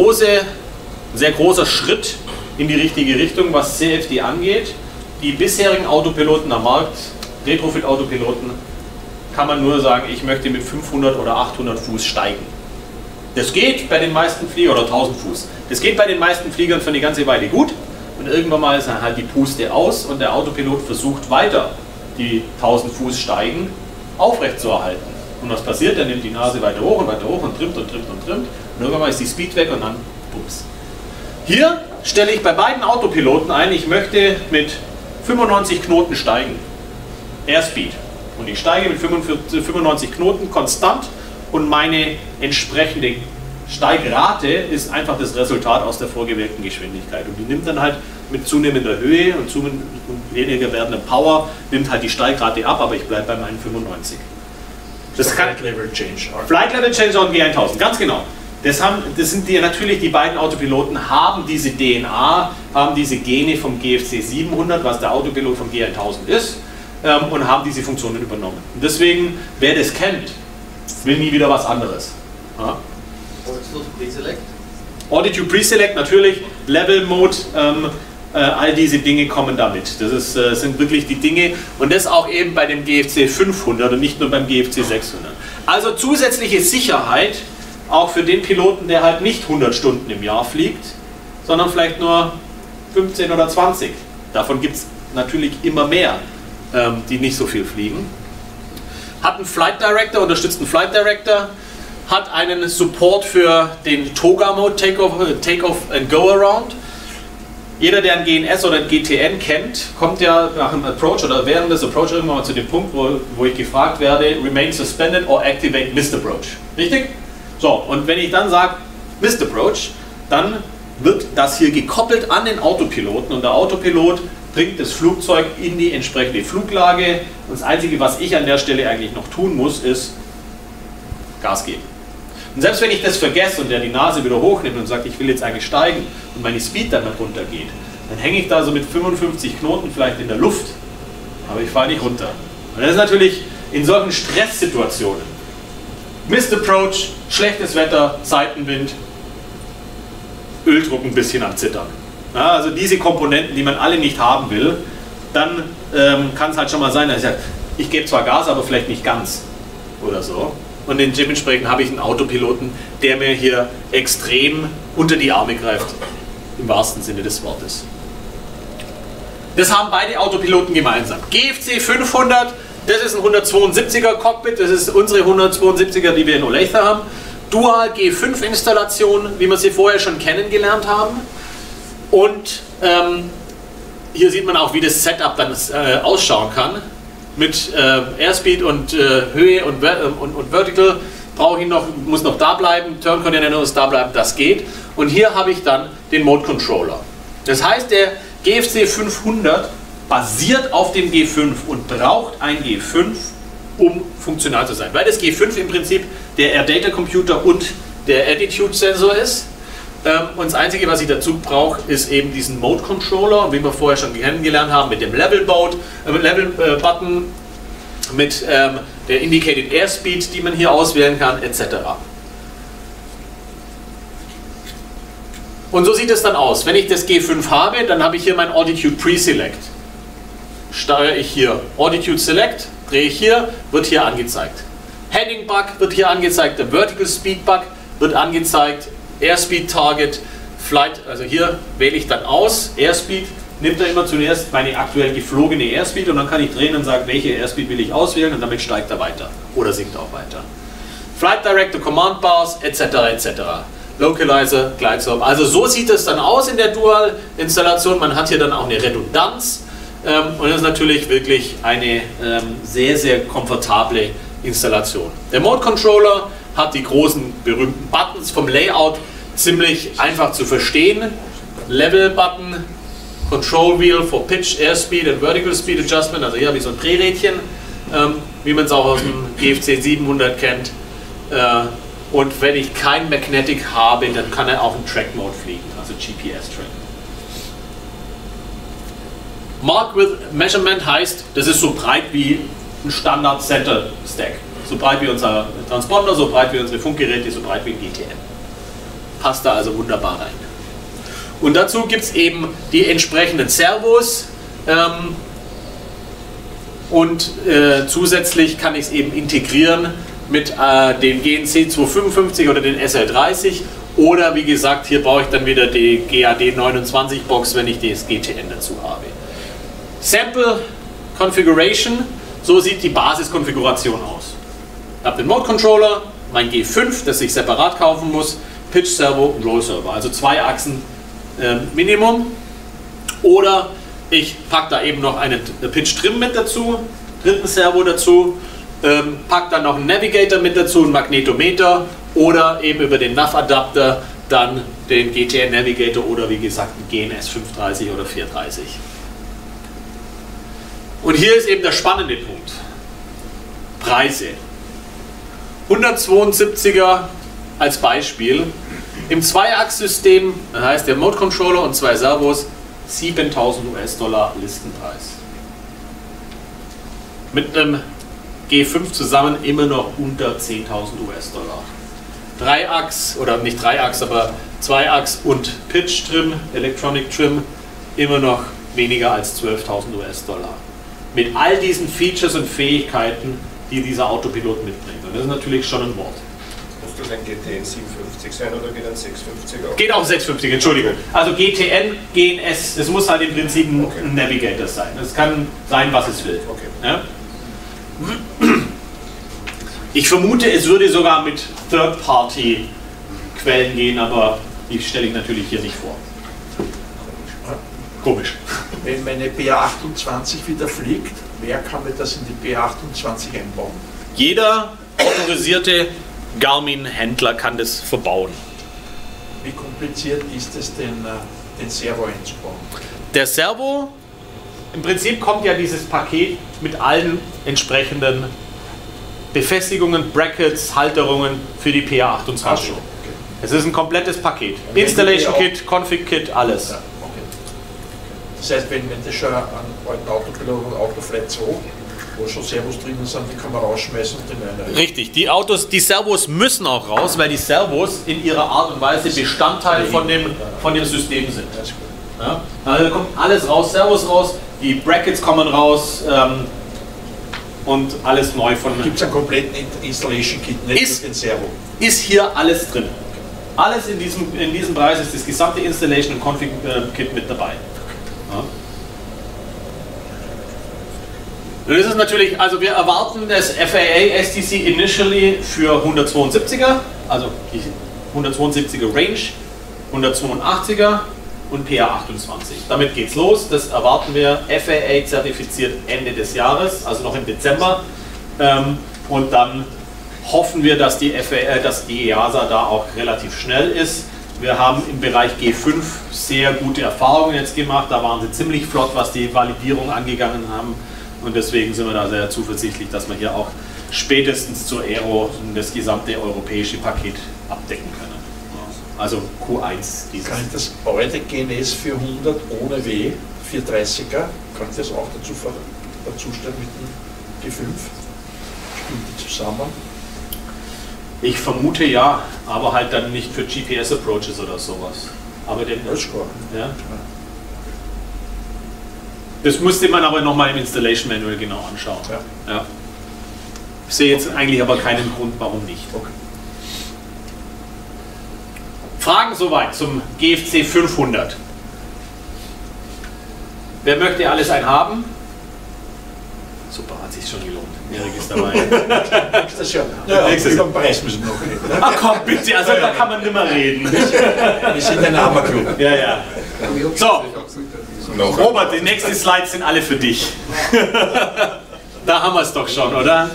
Speaker 1: großer Schritt in die richtige Richtung, was CFD angeht. Die bisherigen Autopiloten am Markt, Retrofit-Autopiloten, kann man nur sagen, ich möchte mit 500 oder 800 Fuß steigen. Das geht bei den meisten Fliegern, oder 1000 Fuß. Das geht bei den meisten Fliegern für eine ganze Weile gut und irgendwann mal ist dann halt die Puste aus und der Autopilot versucht weiter die 1000 Fuß Steigen aufrechtzuerhalten. Und was passiert? Er nimmt die Nase weiter hoch und trimmt und trimmt und trimmt und irgendwann mal ist die Speed weg und dann bums. Hier stelle ich bei beiden Autopiloten ein, ich möchte mit 95 Knoten steigen. Airspeed. Und ich steige mit 95 Knoten konstant und meine entsprechende Steigrate ist einfach das Resultat aus der vorgewählten Geschwindigkeit. Und die nimmt dann halt mit zunehmender Höhe und weniger werdender Power, nimmt halt die Steigrate ab, aber ich bleibe bei meinen 95. Das kann
Speaker 3: Flight Level Change.
Speaker 1: Flight Level Change on G1000, ganz genau. Das sind natürlich die beiden Autopiloten, haben diese DNA, haben diese Gene vom GFC 700, was der Autopilot vom G1000 ist, und haben diese Funktionen übernommen. Und deswegen, wer das kennt, will nie wieder was anderes. Ja? Audit Pre-Select natürlich, Level Mode, all diese Dinge kommen damit. Das sind wirklich die Dinge und das auch eben bei dem GFC 500 und nicht nur beim GFC 600. Also zusätzliche Sicherheit, auch für den Piloten, der halt nicht 100 Stunden im Jahr fliegt, sondern vielleicht nur 15 oder 20. Davon gibt es natürlich immer mehr, die nicht so viel fliegen. Hat einen Flight Director, unterstützt einen Flight Director, hat einen Support für den TOGA-Mode, Take-Off and Go-Around. Jeder, der ein GNS oder ein GTN kennt, kommt ja nach dem Approach oder während des Approach irgendwann mal zu dem Punkt, wo ich gefragt werde, Remain Suspended or Activate Missed Approach. Richtig? So, und wenn ich dann sage Missed Approach, dann wird das hier gekoppelt an den Autopiloten und der Autopilot bringt das Flugzeug in die entsprechende Fluglage. Und das Einzige, was ich an der Stelle eigentlich noch tun muss, ist Gas geben. Und selbst wenn ich das vergesse und der die Nase wieder hochnimmt und sagt, ich will jetzt eigentlich steigen und meine Speed dann runter geht, dann hänge ich da so mit 55 Knoten vielleicht in der Luft, aber ich falle nicht runter. Und das ist natürlich in solchen Stresssituationen, Missed Approach, schlechtes Wetter, Seitenwind, Öldruck ein bisschen am Zittern. Ja, also diese Komponenten, die man alle nicht haben will, dann kann es halt schon mal sein, dass ich sage, ich gebe zwar Gas, aber vielleicht nicht ganz oder so. Und dementsprechend habe ich einen Autopiloten, der mir hier extrem unter die Arme greift, im wahrsten Sinne des Wortes. Das haben beide Autopiloten gemeinsam. GFC 500, das ist ein 172er Cockpit, das ist unsere 172er, die wir in Olathe haben. Dual G5 Installation, wie wir sie vorher schon kennengelernt haben. Und hier sieht man auch, wie das Setup dann ausschauen kann. Mit Airspeed und Höhe und Vertical brauche ich noch, muss noch da bleiben, Turn Coordinator muss da bleiben, das geht. Und hier habe ich dann den Mode Controller. Das heißt, der GFC 500 basiert auf dem G5 und braucht ein G5, um funktional zu sein. Weil das G5 im Prinzip der Air Data Computer und der Attitude Sensor ist. Und das Einzige, was ich dazu brauche, ist eben diesen Mode Controller, wie wir vorher schon kennengelernt haben, mit dem Level-Button, mit der Indicated Airspeed, die man hier auswählen kann, etc. Und so sieht es dann aus. Wenn ich das G5 habe, dann habe ich hier mein Altitude Pre-Select. Steuere ich hier Altitude Select, drehe ich hier, wird hier angezeigt. Heading Bug wird hier angezeigt, der Vertical Speed Bug wird angezeigt, Airspeed Target, Flight, also hier wähle ich dann aus, Airspeed, nimmt er immer zuerst meine aktuell geflogene Airspeed und dann kann ich drehen und sagen, welche Airspeed will ich auswählen und damit steigt er weiter oder sinkt auch weiter. Flight Director, Command Bars, etc. etc. Localizer, Glideslope. Also so sieht es dann aus in der Dual-Installation. Man hat hier dann auch eine Redundanz und das ist natürlich wirklich eine sehr, sehr komfortable Installation. Der Mode Controller hat die großen berühmten Buttons vom Layout ziemlich einfach zu verstehen. Level Button, Control Wheel for Pitch, Airspeed and Vertical Speed Adjustment. Also hier habe ich so ein Drehrädchen, wie man es auch aus dem GFC 700 kennt. Und wenn ich kein Magnetic habe, dann kann er auch im Track Mode fliegen, also GPS Track. Mark with Measurement heißt, das ist so breit wie ein Standard Center Stack. So breit wie unser Transponder, so breit wie unsere Funkgeräte, so breit wie ein GTN. Passt da also wunderbar rein. Und dazu gibt es eben die entsprechenden Servos und zusätzlich kann ich es eben integrieren mit dem GNC 255 oder den SL30 oder wie gesagt, hier brauche ich dann wieder die GAD 29 Box, wenn ich das GTN dazu habe. Sample Configuration, so sieht die Basiskonfiguration aus. Ich habe den Mode Controller, mein G5, das ich separat kaufen muss, Pitch Servo und Roll Servo, also 2 Achsen Minimum. Oder ich packe da eben noch eine Pitch Trim mit dazu, dritten Servo dazu, packe dann noch einen Navigator mit dazu, einen Magnetometer oder eben über den Nav-Adapter dann den GTN Navigator oder wie gesagt einen GNS 530 oder 430. Und hier ist eben der spannende Punkt. Preise. 172er als Beispiel. Im Zweiachs-System, das heißt der Mode Controller und 2 Servos, 7.000 US-Dollar Listenpreis. Mit einem G5 zusammen immer noch unter 10.000 US-Dollar. Dreiachs, oder nicht Dreiachs, aber Zweiachs und Pitch Trim, Electronic Trim, immer noch weniger als 12.000 US-Dollar. Mit all diesen Features und Fähigkeiten, die dieser Autopilot mitbringt. Und das ist natürlich schon ein Wort.
Speaker 5: Muss das ein GTN 750 sein oder geht ein 650 auch?
Speaker 1: Geht auch 650, Entschuldigung. Also GTN, GNS, es muss halt im Prinzip ein Navigator sein. Es kann sein, was es will.
Speaker 5: Okay.
Speaker 1: Ja? Ich vermute, es würde sogar mit Third-Party-Quellen gehen, aber die stelle ich natürlich hier nicht vor. Komisch.
Speaker 3: Wenn meine BA28 wieder fliegt, wer kann mir das in die BA28 einbauen?
Speaker 1: Jeder autorisierte Garmin-Händler kann das verbauen.
Speaker 3: Wie kompliziert ist es denn, den Servo einzubauen?
Speaker 1: Der Servo im Prinzip kommt ja dieses Paket mit allen entsprechenden Befestigungen, Brackets, Halterungen für die PA28.
Speaker 3: Ach so, okay.
Speaker 1: Es ist ein komplettes Paket. Installation Kit, Config Kit, alles.
Speaker 3: Ja, okay. Das heißt, wenn das schon ein alten Autopilot oder Autoflat 2, wo schon Servos drinnen sind, die kann man rausschmeißen und die neuen rein.
Speaker 1: Richtig, die Servos müssen auch raus, weil die Servos in ihrer Art und Weise Bestandteil von dem System sind.
Speaker 3: Ja, ist gut.
Speaker 1: Ja? Also da kommt alles raus, Servos raus, die Brackets kommen raus und alles neu von...
Speaker 3: Gibt es einen kompletten Installation Kit, nicht
Speaker 1: Ist-
Speaker 3: nur den Servo?
Speaker 1: Ist hier alles drin. Alles in diesem Preis ist das gesamte Installation und Config Kit mit dabei. Ja. Und das ist natürlich, also wir erwarten das FAA STC initially für 172er, also die 172er Range, 182er und PA28. Damit geht's los, das erwarten wir FAA zertifiziert Ende des Jahres, also noch im Dezember. Und dann hoffen wir, dass die EASA da auch relativ schnell ist. Wir haben im Bereich G5 sehr gute Erfahrungen jetzt gemacht, da waren sie ziemlich flott, was die Validierung angegangen haben. Und deswegen sind wir da sehr zuversichtlich, dass wir hier auch spätestens zur Aero das gesamte europäische Paket abdecken können. Also Q1 dieses.
Speaker 3: Kann ich das alte GNS 400 ohne W 430er, kann ich das auch dazu stellen mit dem G5? Spielt die zusammen?
Speaker 1: Ich vermute ja, aber halt dann nicht für GPS-Approaches oder sowas. Aber den,
Speaker 3: Alles klar.
Speaker 1: ja. Das musste man aber nochmal im Installation Manual genau anschauen.
Speaker 3: Ja.
Speaker 1: Ja. Ich sehe jetzt eigentlich aber keinen Grund, warum nicht.
Speaker 3: Okay.
Speaker 1: Fragen soweit zum GFC 500. Wer möchte alles einen haben? Super, hat sich schon gelohnt. Erik ist dabei.
Speaker 3: Nächstes Jahr. Ja,
Speaker 1: Nächstes
Speaker 3: über den Preis müssen wir noch reden. Ne?
Speaker 1: Ach komm, bitte, also da kann man nimmer reden.
Speaker 3: Wir sind ein armer Club.
Speaker 1: Ja, ja. So, Robert, die nächsten Slides sind alle für dich. Da haben wir es doch schon, oder?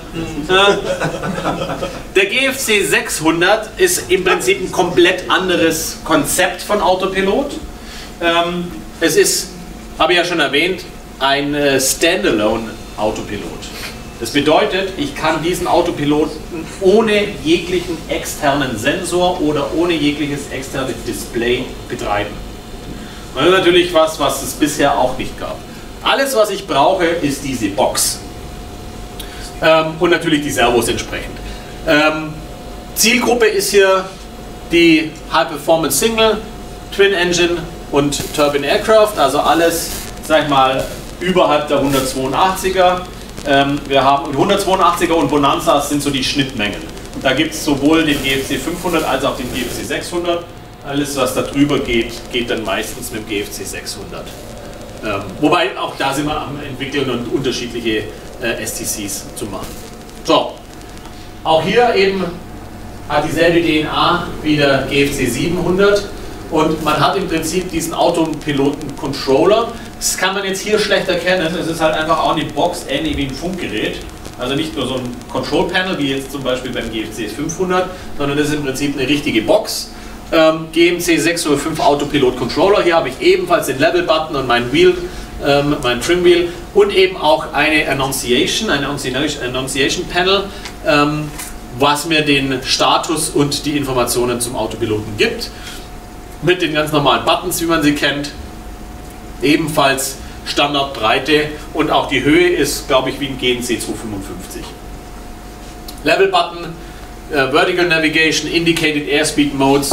Speaker 1: Der GFC 600 ist im Prinzip ein komplett anderes Konzept von Autopilot. Es ist, habe ich ja schon erwähnt, ein Standalone Autopilot. Das bedeutet, ich kann diesen Autopiloten ohne jeglichen externen Sensor oder ohne jegliches externes Display betreiben. Das ist natürlich was es bisher auch nicht gab. Alles, was ich brauche, ist diese Box. Und natürlich die Servos entsprechend. Zielgruppe ist hier die High Performance Single, Twin Engine und Turbine Aircraft, also alles, sag ich mal, überhalb der 182er. Wir haben 182er und Bonanza sind so die Schnittmengen. Da gibt es sowohl den GFC 500 als auch den GFC 600. Alles, was da drüber geht, geht dann meistens mit dem GFC 600. Wobei auch da sind wir am entwickeln und unterschiedliche STCs zu machen. So, auch hier eben hat dieselbe DNA wie der GFC 700 und man hat im Prinzip diesen Autopiloten-Controller. Das kann man jetzt hier schlecht erkennen, es ist halt einfach auch eine Box, ähnlich wie ein Funkgerät. Also nicht nur so ein Control-Panel wie jetzt zum Beispiel beim GFC 500, sondern das ist im Prinzip eine richtige Box. GMC 605 Autopilot Controller, hier habe ich ebenfalls den Level-Button und mein Wheel, mein Trim-Wheel und eben auch eine Annunciation Panel, was mir den Status und die Informationen zum Autopiloten gibt. Mit den ganz normalen Buttons, wie man sie kennt. Ebenfalls Standardbreite und auch die Höhe ist, glaube ich, wie ein GNC 255. Level-Button, Vertical Navigation, Indicated Airspeed Modes.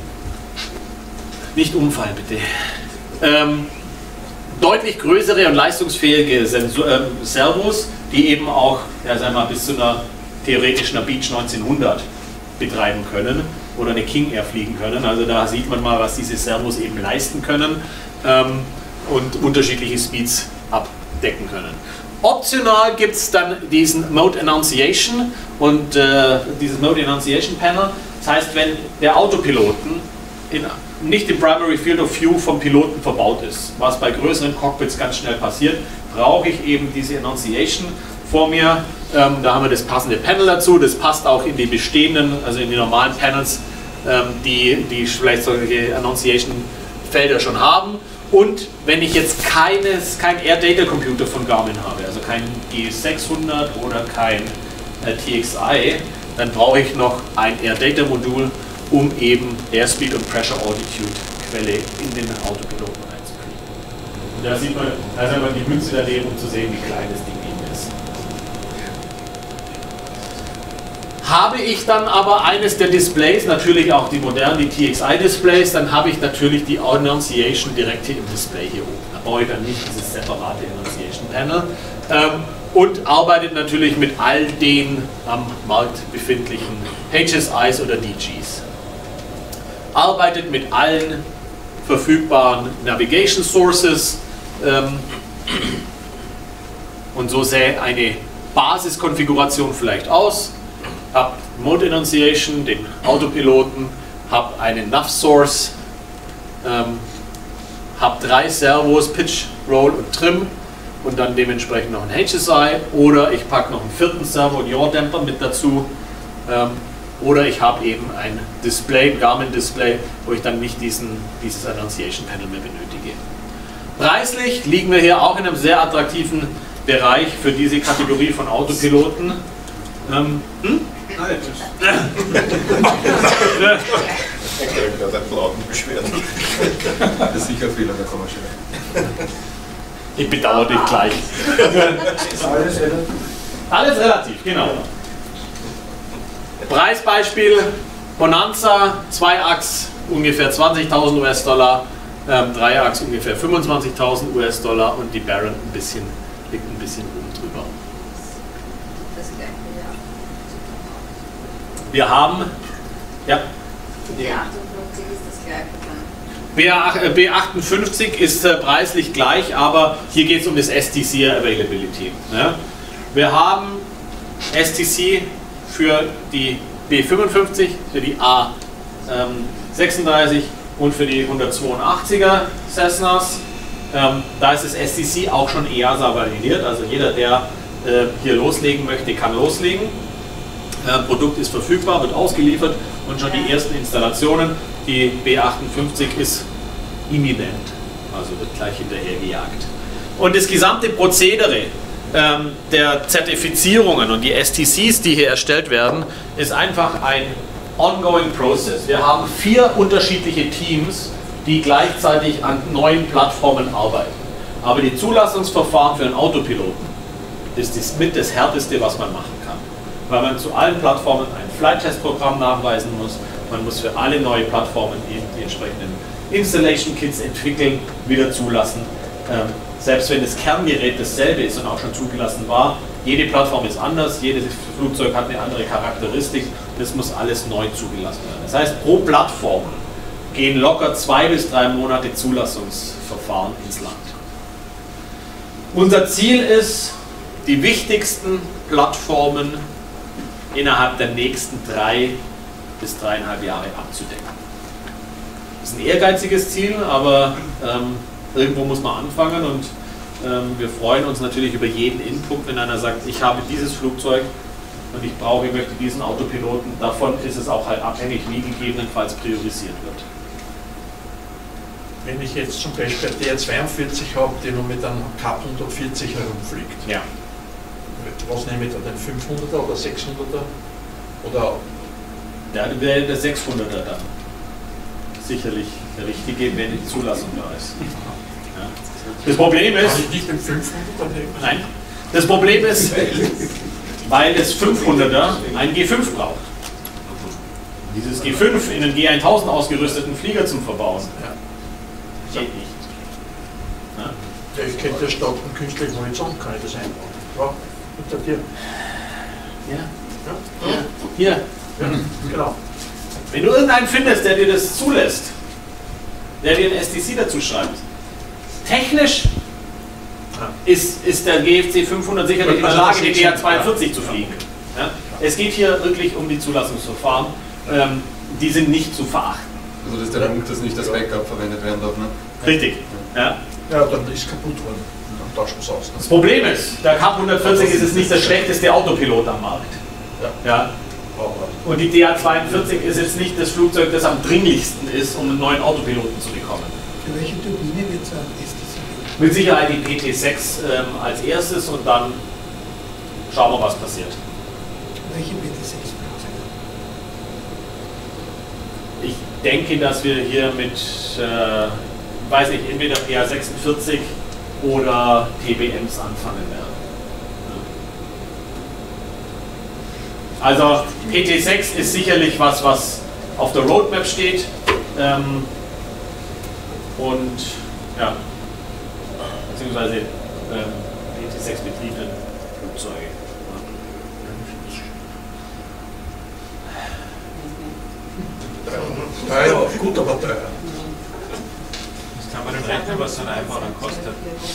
Speaker 1: Nicht umfallen, bitte. Deutlich größere und leistungsfähige Servos, die eben auch, ja, sagen wir mal, bis zu einer theoretischen Beech 1900 betreiben können oder eine King Air fliegen können. Also da sieht man mal, was diese Servos eben leisten können und unterschiedliche Speeds abdecken können. Optional gibt es dann diesen Mode Annunciation und dieses Mode Annunciation Panel. Das heißt, wenn der Autopiloten nicht im Primary Field of View vom Piloten verbaut ist, was bei größeren Cockpits ganz schnell passiert, brauche ich eben diese Annunciation vor mir. Da haben wir das passende Panel dazu. Das passt auch in die bestehenden, also in die normalen Panels, die vielleicht solche Annunciation Felder schon haben. Und wenn ich jetzt kein Air Data Computer von Garmin habe, also kein G600 oder kein TXI, dann brauche ich noch ein Air Data Modul, um eben Airspeed und Pressure Altitude Quelle in den Autopiloten reinzukriegen. Und da sieht man, da ist einmal die Münze daneben, um zu sehen, wie klein das Ding eben ist. Habe ich dann aber eines der Displays, natürlich auch die modernen, die TXI-Displays, dann habe ich natürlich die Annunciation direkt hier im Display hier oben. Da brauche ich dann nicht dieses separate Annunciation Panel. Und arbeitet natürlich mit all den am Markt befindlichen HSIs oder DGs. Arbeitet mit allen verfügbaren Navigation Sources und so sähe eine Basiskonfiguration vielleicht aus. Habe Mode Annunciation, den Autopiloten, habe einen Nav Source, habe 3 Servos, Pitch, Roll und Trim und dann dementsprechend noch ein HSI oder ich packe noch einen 4. Servo und Yaw-Dämpfer mit dazu oder ich habe eben ein Display, ein Garmin-Display, wo ich dann nicht dieses Annunciation Panel mehr benötige. Preislich liegen wir hier auch in einem sehr attraktiven Bereich für diese Kategorie von Autopiloten.
Speaker 5: Das ist sicher ein Fehler, da kann man schon.
Speaker 1: Ich bedauere dich gleich. Alles relativ, genau. Preisbeispiel: Bonanza, 2-Achs ungefähr 20.000 US-Dollar, 3-Achs ungefähr 25.000 US-Dollar und die Baron liegt ein bisschen oben drüber. Wir haben, ja. B58 ist preislich gleich, aber hier geht es um das STC Availability. Ja. Wir haben STC für die B55, für die A36 und für die 182er Cessnas. Da ist das STC auch schon EASA validiert, also jeder, der hier loslegen möchte, kann loslegen. Produkt ist verfügbar, wird ausgeliefert und schon die ersten Installationen. Die B58 ist imminent, also wird gleich hinterher gejagt. Und das gesamte Prozedere der Zertifizierungen und die STCs, die hier erstellt werden, ist einfach ein ongoing process. Wir haben 4 unterschiedliche Teams, die gleichzeitig an neuen Plattformen arbeiten. Aber die Zulassungsverfahren für einen Autopiloten ist mit das Härteste, was man machen kann. Weil man zu allen Plattformen ein Flight-Test-Programm nachweisen muss. Man muss für alle neue Plattformen die entsprechenden Installation Kits entwickeln, wieder zulassen. Selbst wenn das Kerngerät dasselbe ist und auch schon zugelassen war, jede Plattform ist anders, jedes Flugzeug hat eine andere Charakteristik, das muss alles neu zugelassen werden. Das heißt, pro Plattform gehen locker 2 bis 3 Monate Zulassungsverfahren ins Land. Unser Ziel ist, die wichtigsten Plattformen innerhalb der nächsten 3 bis 3,5 Jahre abzudecken. Das ist ein ehrgeiziges Ziel, aber irgendwo muss man anfangen und wir freuen uns natürlich über jeden Input, wenn einer sagt, ich habe dieses Flugzeug und ich möchte diesen Autopiloten. Davon ist es auch halt abhängig, wie gegebenenfalls priorisiert wird.
Speaker 3: Wenn ich jetzt zum Beispiel der 42 habe, der nur mit einem Cup 140 herumfliegt,
Speaker 1: ja.
Speaker 3: Was nehme ich da, den 500er oder 600er? Oder
Speaker 1: ja, wäre der 600er dann sicherlich der richtige, wenn die Zulassung da ist. Ja. Das Problem ist...
Speaker 3: Kann ich nicht den 500er nehmen?
Speaker 1: Nein. Das Problem ist, weil das 500er einen G5 braucht. Dieses G5 in einen G1000 ausgerüsteten Flieger zum Verbauen. Ja. Geht nicht.
Speaker 3: Ja, ich könnte statt einem künstlichen Horizont kann ich das einbauen. Ja, unter dir.
Speaker 1: Ja. Ja. Hier.
Speaker 3: Ja, genau.
Speaker 1: Wenn du irgendeinen findest, der dir das zulässt, der dir ein STC dazu schreibt, technisch ist der GFC 500 sicherlich in der Lage, die GA42 zu fliegen. Ja? Es geht hier wirklich um die Zulassungsverfahren. Die sind nicht zu verachten.
Speaker 5: Also das ist der Punkt, dass nicht das Backup verwendet werden darf, ne?
Speaker 1: Richtig. Ja.
Speaker 3: Ja, dann ist es kaputt worden. Dann tauschen wir es aus. Ne?
Speaker 1: Das Problem ist, der Cup 140 ist es nicht der schlechteste Autopilot am Markt. Ja. Und die DA42 ist jetzt nicht das Flugzeug, das am dringlichsten ist, um einen neuen Autopiloten zu bekommen.
Speaker 6: Für welche Turbine wird es ein STC?
Speaker 1: Mit Sicherheit die PT6 als erstes und dann schauen wir, was passiert.
Speaker 6: Welche PT6?
Speaker 1: Ich denke, dass wir hier mit, weiß nicht, entweder PA46 oder TBMs anfangen werden. Also PT6 ist sicherlich was auf der Roadmap steht und ja, beziehungsweise PT6 betriebene Flugzeuge.
Speaker 3: Teuer, gut, aber teuer.
Speaker 7: Das kann man dann rechnen, was so ein Einbauer kostet.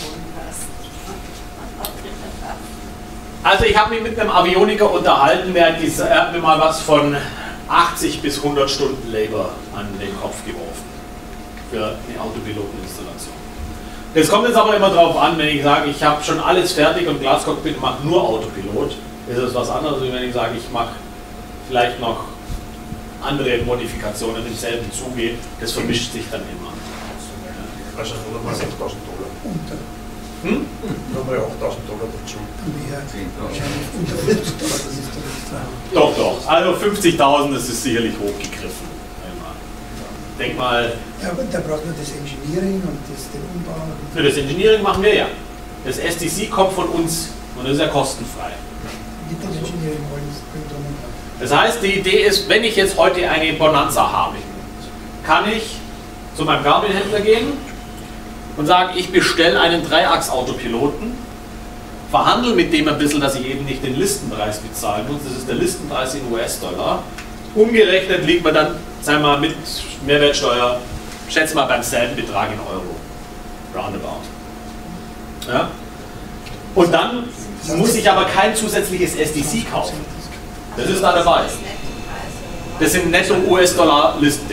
Speaker 1: Also ich habe mich mit einem Avioniker unterhalten, der hat mir mal was von 80 bis 100 Stunden Labor an den Kopf geworfen für eine Autopiloteninstallation. Das kommt jetzt aber immer darauf an, wenn ich sage, ich habe schon alles fertig und Glascockpit mache nur Autopilot, ist es was anderes, als wenn ich sage, ich mache vielleicht noch andere Modifikationen im selben Zuge, das vermischt sich dann immer.
Speaker 3: Also nochmal 8.000 $. Nochmal 8.000 $ dazu.
Speaker 6: Mehr, wahrscheinlich unter 50.000, das ist doch nicht
Speaker 1: Doch. Also 50.000, das ist sicherlich hochgegriffen. Denk mal.
Speaker 6: Ja, aber da braucht man das Engineering und den Umbau.
Speaker 1: Für das Engineering machen wir ja. Das STC kommt von uns und das ist ja kostenfrei.
Speaker 6: Mit dem Engineering wollen wir drum und dran.
Speaker 1: Das heißt, die Idee ist, wenn ich jetzt heute eine Bonanza habe, kann ich zu meinem Garmin-Händler gehen und sagen, ich bestelle einen Dreiachs-Autopiloten, verhandle mit dem ein bisschen, dass ich eben nicht den Listenpreis bezahlen muss, das ist der Listenpreis in US-Dollar. Umgerechnet liegt man dann, sagen wir mal, mit Mehrwertsteuer, schätze mal beim selben Betrag in Euro. Roundabout. Ja? Und dann muss ich aber kein zusätzliches STC kaufen. Das ist da dabei. Das sind netto US-Dollar-Listen.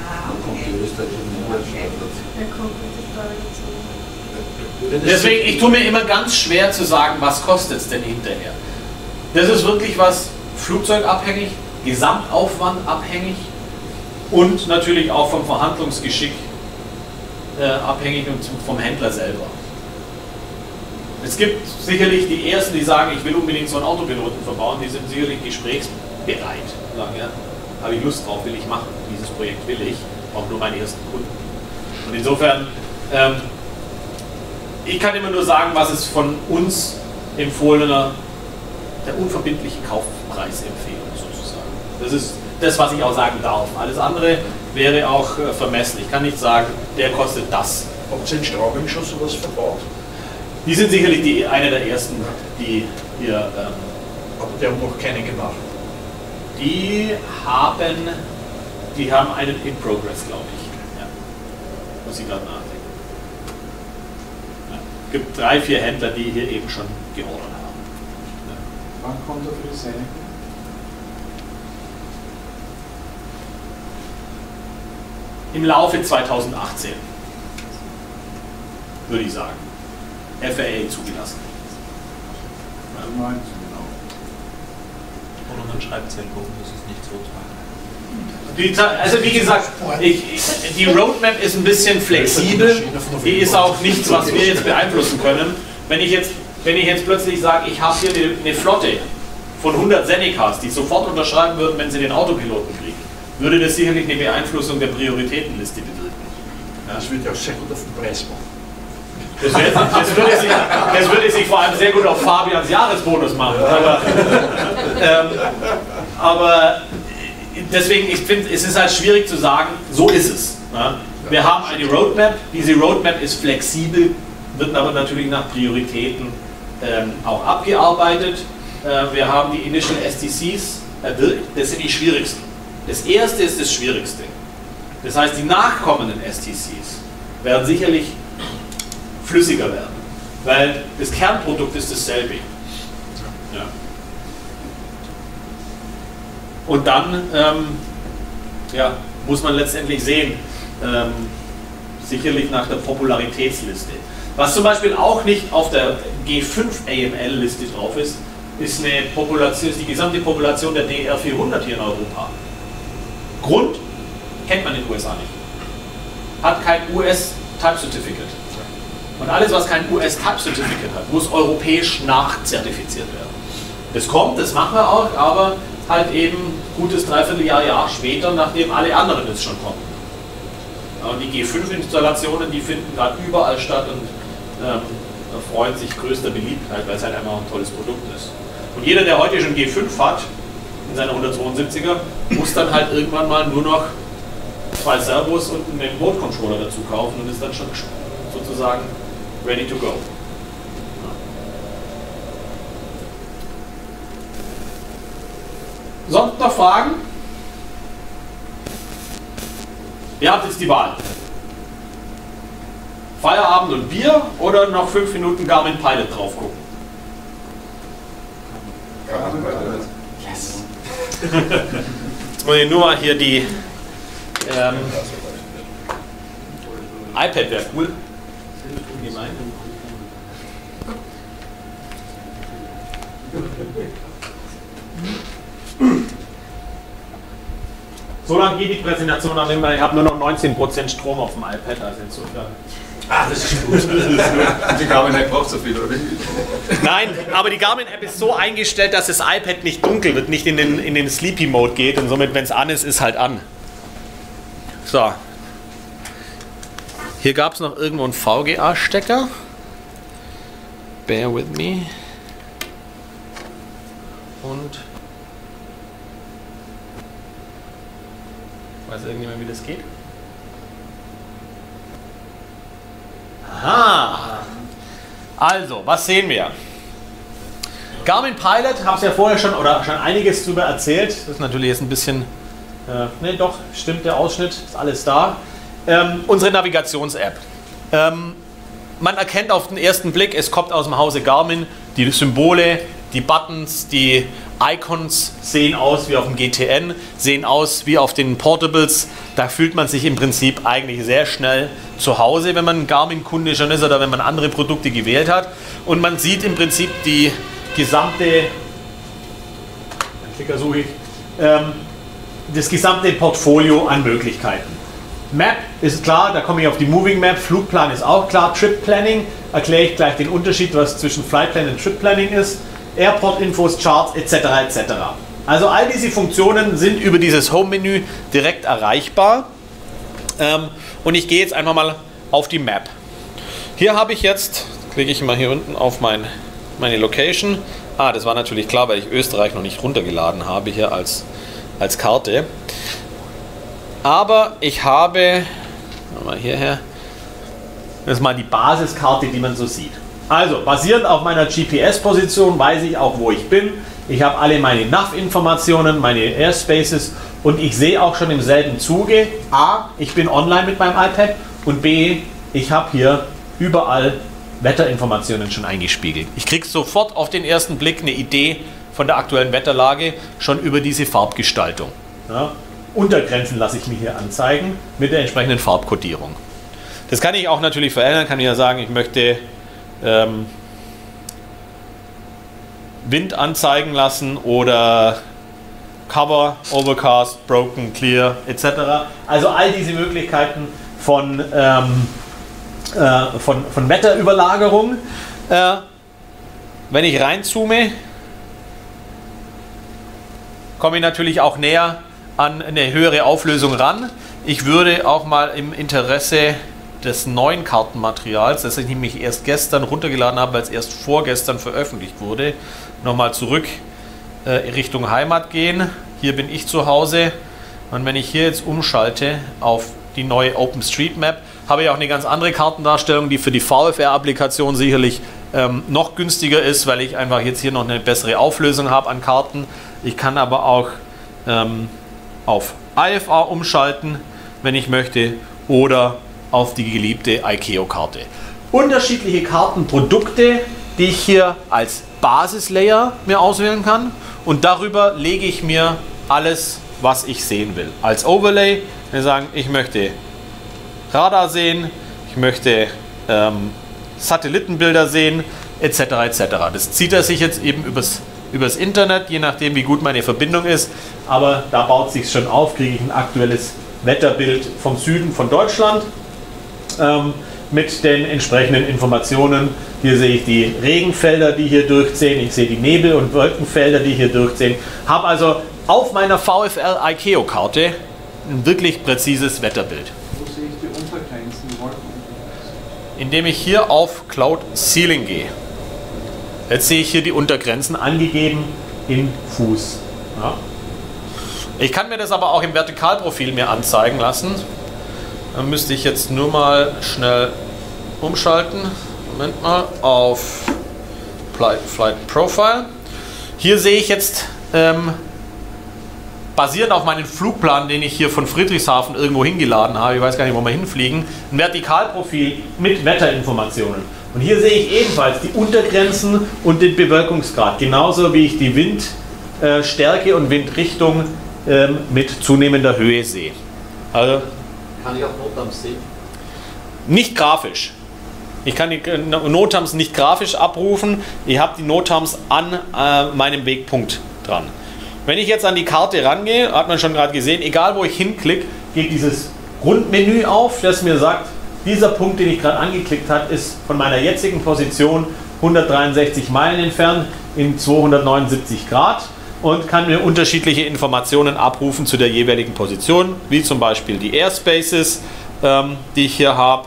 Speaker 1: Deswegen, ich tue mir immer ganz schwer zu sagen, was kostet es denn hinterher. Das ist wirklich was flugzeugabhängig, Gesamtaufwand abhängig und natürlich auch vom Verhandlungsgeschick abhängig und vom Händler selber. Es gibt sicherlich die Ersten, die sagen, ich will unbedingt so einen Autopiloten verbauen, die sind sicherlich gesprächsbereit. Sagen, ja, habe ich Lust drauf, will ich machen, dieses Projekt will ich, auch nur meine ersten Kunden. Und insofern, ich kann immer nur sagen, was ist von uns empfohlener, der unverbindliche Kaufpreisempfehlung sozusagen. Das ist das, was ich auch sagen darf. Alles andere wäre auch vermessen. Ich kann nicht sagen, der kostet das.
Speaker 3: Habt ihr in Straubing schon sowas verbaut?
Speaker 1: Die sind sicherlich eine der ersten, die hier.
Speaker 3: Aber die haben noch keine gemacht.
Speaker 1: Die haben einen in Progress, glaube ich. Ja. Muss ich gerade nachdenken. Ja. Es gibt 3, 4 Händler, die hier eben schon geordert haben. Ja.
Speaker 4: Wann kommt er für die Serie?
Speaker 1: Im Laufe 2018, würde ich sagen. FAA zugelassen.
Speaker 4: 19, genau.
Speaker 7: Und dann schreibt Zellbogen, das ist nicht so teuer.
Speaker 1: Also wie gesagt, die Roadmap ist ein bisschen flexibel, die ist auch nichts, was wir jetzt beeinflussen können. Wenn ich jetzt plötzlich sage, ich habe hier eine Flotte von 100 Senecas, die sofort unterschreiben würden, wenn sie den Autopiloten kriegen, würde das sicherlich eine Beeinflussung der Prioritätenliste bewirken. Ja?
Speaker 3: Das würde ja auch sehr gut auf den Preis machen.
Speaker 1: Das würde sich vor allem sehr gut auf Fabians Jahresbonus machen. Aber deswegen, ich finde, es ist halt schwierig zu sagen, so ist es. Ja? Wir haben eine Roadmap, diese Roadmap ist flexibel, wird aber natürlich nach Prioritäten auch abgearbeitet. Wir haben die Initial STCs erwirkt, das sind die schwierigsten. Das erste ist das Schwierigste. Das heißt, die nachkommenden STCs werden sicherlich flüssiger werden, weil das Kernprodukt ist dasselbe. Ja. Und dann ja, muss man letztendlich sehen, sicherlich nach der Popularitätsliste. Was zum Beispiel auch nicht auf der G5 AML-Liste drauf ist, ist die gesamte Population der DR400 hier in Europa. Grund kennt man in den USA nicht. Hat kein US Type Certificate. Und alles, was kein US Type Certificate hat, muss europäisch nachzertifiziert werden. Das kommt, das machen wir auch, aber halt eben gutes Dreivierteljahr später, nachdem alle anderen das schon kommen. Und die G5-Installationen, die finden gerade überall statt und erfreuen sich größter Beliebtheit, weil es halt einfach ein tolles Produkt ist. Und jeder, der heute schon G5 hat, in seiner 172er, muss dann halt irgendwann mal nur noch 2 Servos und einen Remote-Controller dazu kaufen und ist dann schon sozusagen ready to go. Sonst noch Fragen? Ihr habt jetzt die Wahl. Feierabend und Bier oder noch 5 Minuten Garmin Pilot drauf gucken? Yes. Jetzt muss ich nur mal hier die iPad wäre cool. So lange geht die Präsentation noch nicht mehr. Ich habe nur noch 19% Strom auf dem iPad, also insofern.
Speaker 5: Ah, das ist gut. Die Garmin-App braucht so viel, oder?
Speaker 1: Nein, aber die Garmin-App ist so eingestellt, dass das iPad nicht dunkel wird, nicht in den Sleepy-Mode geht und somit, wenn es an ist, ist halt an. So. Hier gab es noch irgendwo einen VGA-Stecker. Bear with me. Und weiß irgendjemand, wie das geht? Aha! Also, was sehen wir? Garmin Pilot, habe es ja vorher schon einiges darüber erzählt. Das ist natürlich jetzt ein bisschen, ne, doch, stimmt der Ausschnitt, ist alles da. Unsere Navigations-App. Man erkennt auf den ersten Blick, es kommt aus dem Hause Garmin, die Symbole, die Buttons, die Icons sehen aus wie auf dem GTN, sehen aus wie auf den Portables. Da fühlt man sich im Prinzip eigentlich sehr schnell zu Hause, wenn man ein Garmin-Kunde schon ist oder wenn man andere Produkte gewählt hat. Und man sieht im Prinzip die gesamte, das gesamte Portfolio an Möglichkeiten. Map ist klar, da komme ich auf die Moving Map, Flugplan ist auch klar, Trip Planning, erkläre ich gleich den Unterschied, was zwischen Flight Plan und Trip Planning ist. Airport-Infos, Charts etc. etc. Also all diese Funktionen sind über dieses Home-Menü direkt erreichbar. Und ich gehe jetzt einfach mal auf die Map. Hier habe ich jetzt, klicke ich mal hier unten auf meine Location. Ah, das war natürlich klar, weil ich Österreich noch nicht runtergeladen habe hier als Karte. Aber ich habe, mal hierher, das ist mal die Basiskarte, die man so sieht. Also, basierend auf meiner GPS-Position weiß ich auch, wo ich bin. Ich habe alle meine Nav-Informationen, meine Airspaces und ich sehe auch schon im selben Zuge, A, ich bin online mit meinem iPad und B, ich habe hier überall Wetterinformationen schon eingespiegelt. Ich kriege sofort auf den ersten Blick eine Idee von der aktuellen Wetterlage, schon über diese Farbgestaltung. Ja, Untergrenzen lasse ich mir hier anzeigen mit der entsprechenden Farbkodierung. Das kann ich auch natürlich verändern, kann ich ja sagen, ich möchte Wind anzeigen lassen oder Cover, Overcast, Broken, Clear etc. Also all diese Möglichkeiten von Wetterüberlagerung. Wenn ich reinzoome, komme ich natürlich auch näher an eine höhere Auflösung ran. Ich würde auch mal im Interesse des neuen Kartenmaterials, das ich nämlich erst gestern runtergeladen habe, weil es erst vorgestern veröffentlicht wurde, nochmal zurück Richtung Heimat gehen. Hier bin ich zu Hause und wenn ich hier jetzt umschalte auf die neue OpenStreetMap, habe ich auch eine ganz andere Kartendarstellung, die für die VFR-Applikation sicherlich noch günstiger ist, weil ich einfach jetzt hier noch eine bessere Auflösung habe an Karten. Ich kann aber auch auf IFA umschalten, wenn ich möchte, oder auf die geliebte ICAO-Karte. Unterschiedliche Kartenprodukte, die ich hier als Basislayer mir auswählen kann und darüber lege ich mir alles, was ich sehen will. Als Overlay, wir sagen, ich möchte Radar sehen, ich möchte Satellitenbilder sehen, etc. etc. Das zieht er sich jetzt eben übers Internet, je nachdem wie gut meine Verbindung ist, aber da baut sich schon auf, kriege ich ein aktuelles Wetterbild vom Süden von Deutschland. mit den entsprechenden Informationen. Hier sehe ich die Regenfelder, die hier durchziehen. Ich sehe die Nebel- und Wolkenfelder, die hier durchziehen. Habe also auf meiner VfL ICAO-Karte ein wirklich präzises Wetterbild.
Speaker 4: Wo sehe ich die Untergrenzen, die Wolken?
Speaker 1: Indem ich hier auf Cloud Ceiling gehe. Jetzt sehe ich hier die Untergrenzen angegeben in Fuß. Ja. Ich kann mir das aber auch im Vertikalprofil mir anzeigen lassen. Dann müsste ich jetzt nur mal schnell umschalten. Moment mal, auf Flight Profile. Hier sehe ich jetzt, basierend auf meinen Flugplan, den ich hier von Friedrichshafen irgendwo hingeladen habe, ich weiß gar nicht, wo wir hinfliegen, ein Vertikalprofil mit Wetterinformationen. Und hier sehe ich ebenfalls die Untergrenzen und den Bewölkungsgrad, genauso wie ich die Windstärke und Windrichtung mit zunehmender Höhe sehe. Also,
Speaker 8: kann ich auch Notams sehen?
Speaker 1: Nicht grafisch. Ich kann die Notams nicht grafisch abrufen. Ich habe die Notams an meinem Wegpunkt dran. Wenn ich jetzt an die Karte rangehe, hat man schon gerade gesehen, egal wo ich hinklicke, geht dieses Grundmenü auf, das mir sagt, dieser Punkt, den ich gerade angeklickt habe, ist von meiner jetzigen Position 163 Meilen entfernt in 279 Grad und kann mir unterschiedliche Informationen abrufen zu der jeweiligen Position, wie zum Beispiel die Airspaces, die ich hier habe.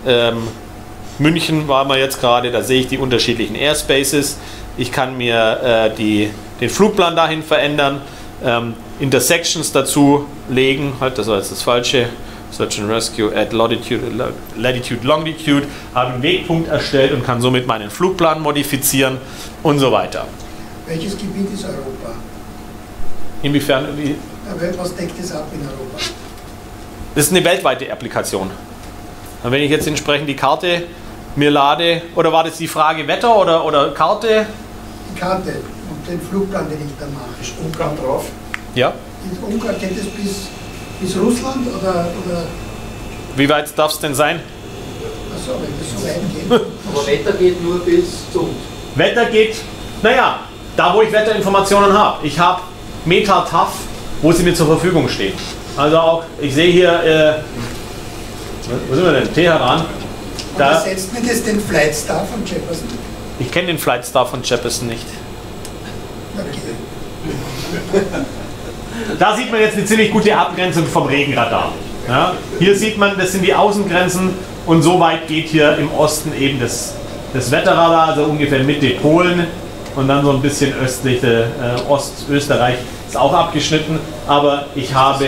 Speaker 1: München waren wir jetzt gerade, da sehe ich die unterschiedlichen Airspaces. Ich kann mir den Flugplan dahin verändern, Intersections dazu legen, halt, das war jetzt das Falsche, Search and Rescue, Add Latitude, Longitude, habe einen Wegpunkt erstellt und kann somit meinen Flugplan modifizieren und so weiter.
Speaker 6: Welches Gebiet ist Europa?
Speaker 1: Inwiefern?
Speaker 6: Was deckt es ab in Europa?
Speaker 1: Das ist eine weltweite Applikation. Und wenn ich jetzt entsprechend die Karte mir lade, oder war das die Frage Wetter oder Karte?
Speaker 6: Die Karte und den Flugplan, den ich dann mache.
Speaker 3: Ist Ungarn drauf?
Speaker 1: Ja.
Speaker 6: In Ungarn geht es bis Russland oder
Speaker 1: Wie weit darf es denn sein?
Speaker 6: achso, wenn das so weit geht.
Speaker 8: Aber Wetter geht nur bis zum.
Speaker 1: Wetter geht, naja, da wo ich Wetterinformationen habe. Ich habe MetaTAF, wo sie mir zur Verfügung stehen. Also auch, ich sehe hier, wo sind wir denn? Teheran.
Speaker 6: Und ersetzt mir das den Flightstar von Jefferson?
Speaker 1: Ich kenne den Flightstar von Jefferson nicht.
Speaker 6: Okay.
Speaker 1: Da sieht man jetzt eine ziemlich gute Abgrenzung vom Regenradar. Ja, hier sieht man, das sind die Außengrenzen und so weit geht hier im Osten eben das Wetterradar, also ungefähr Mitte Polen und dann so ein bisschen östlich, Ostösterreich ist auch abgeschnitten, aber ich habe...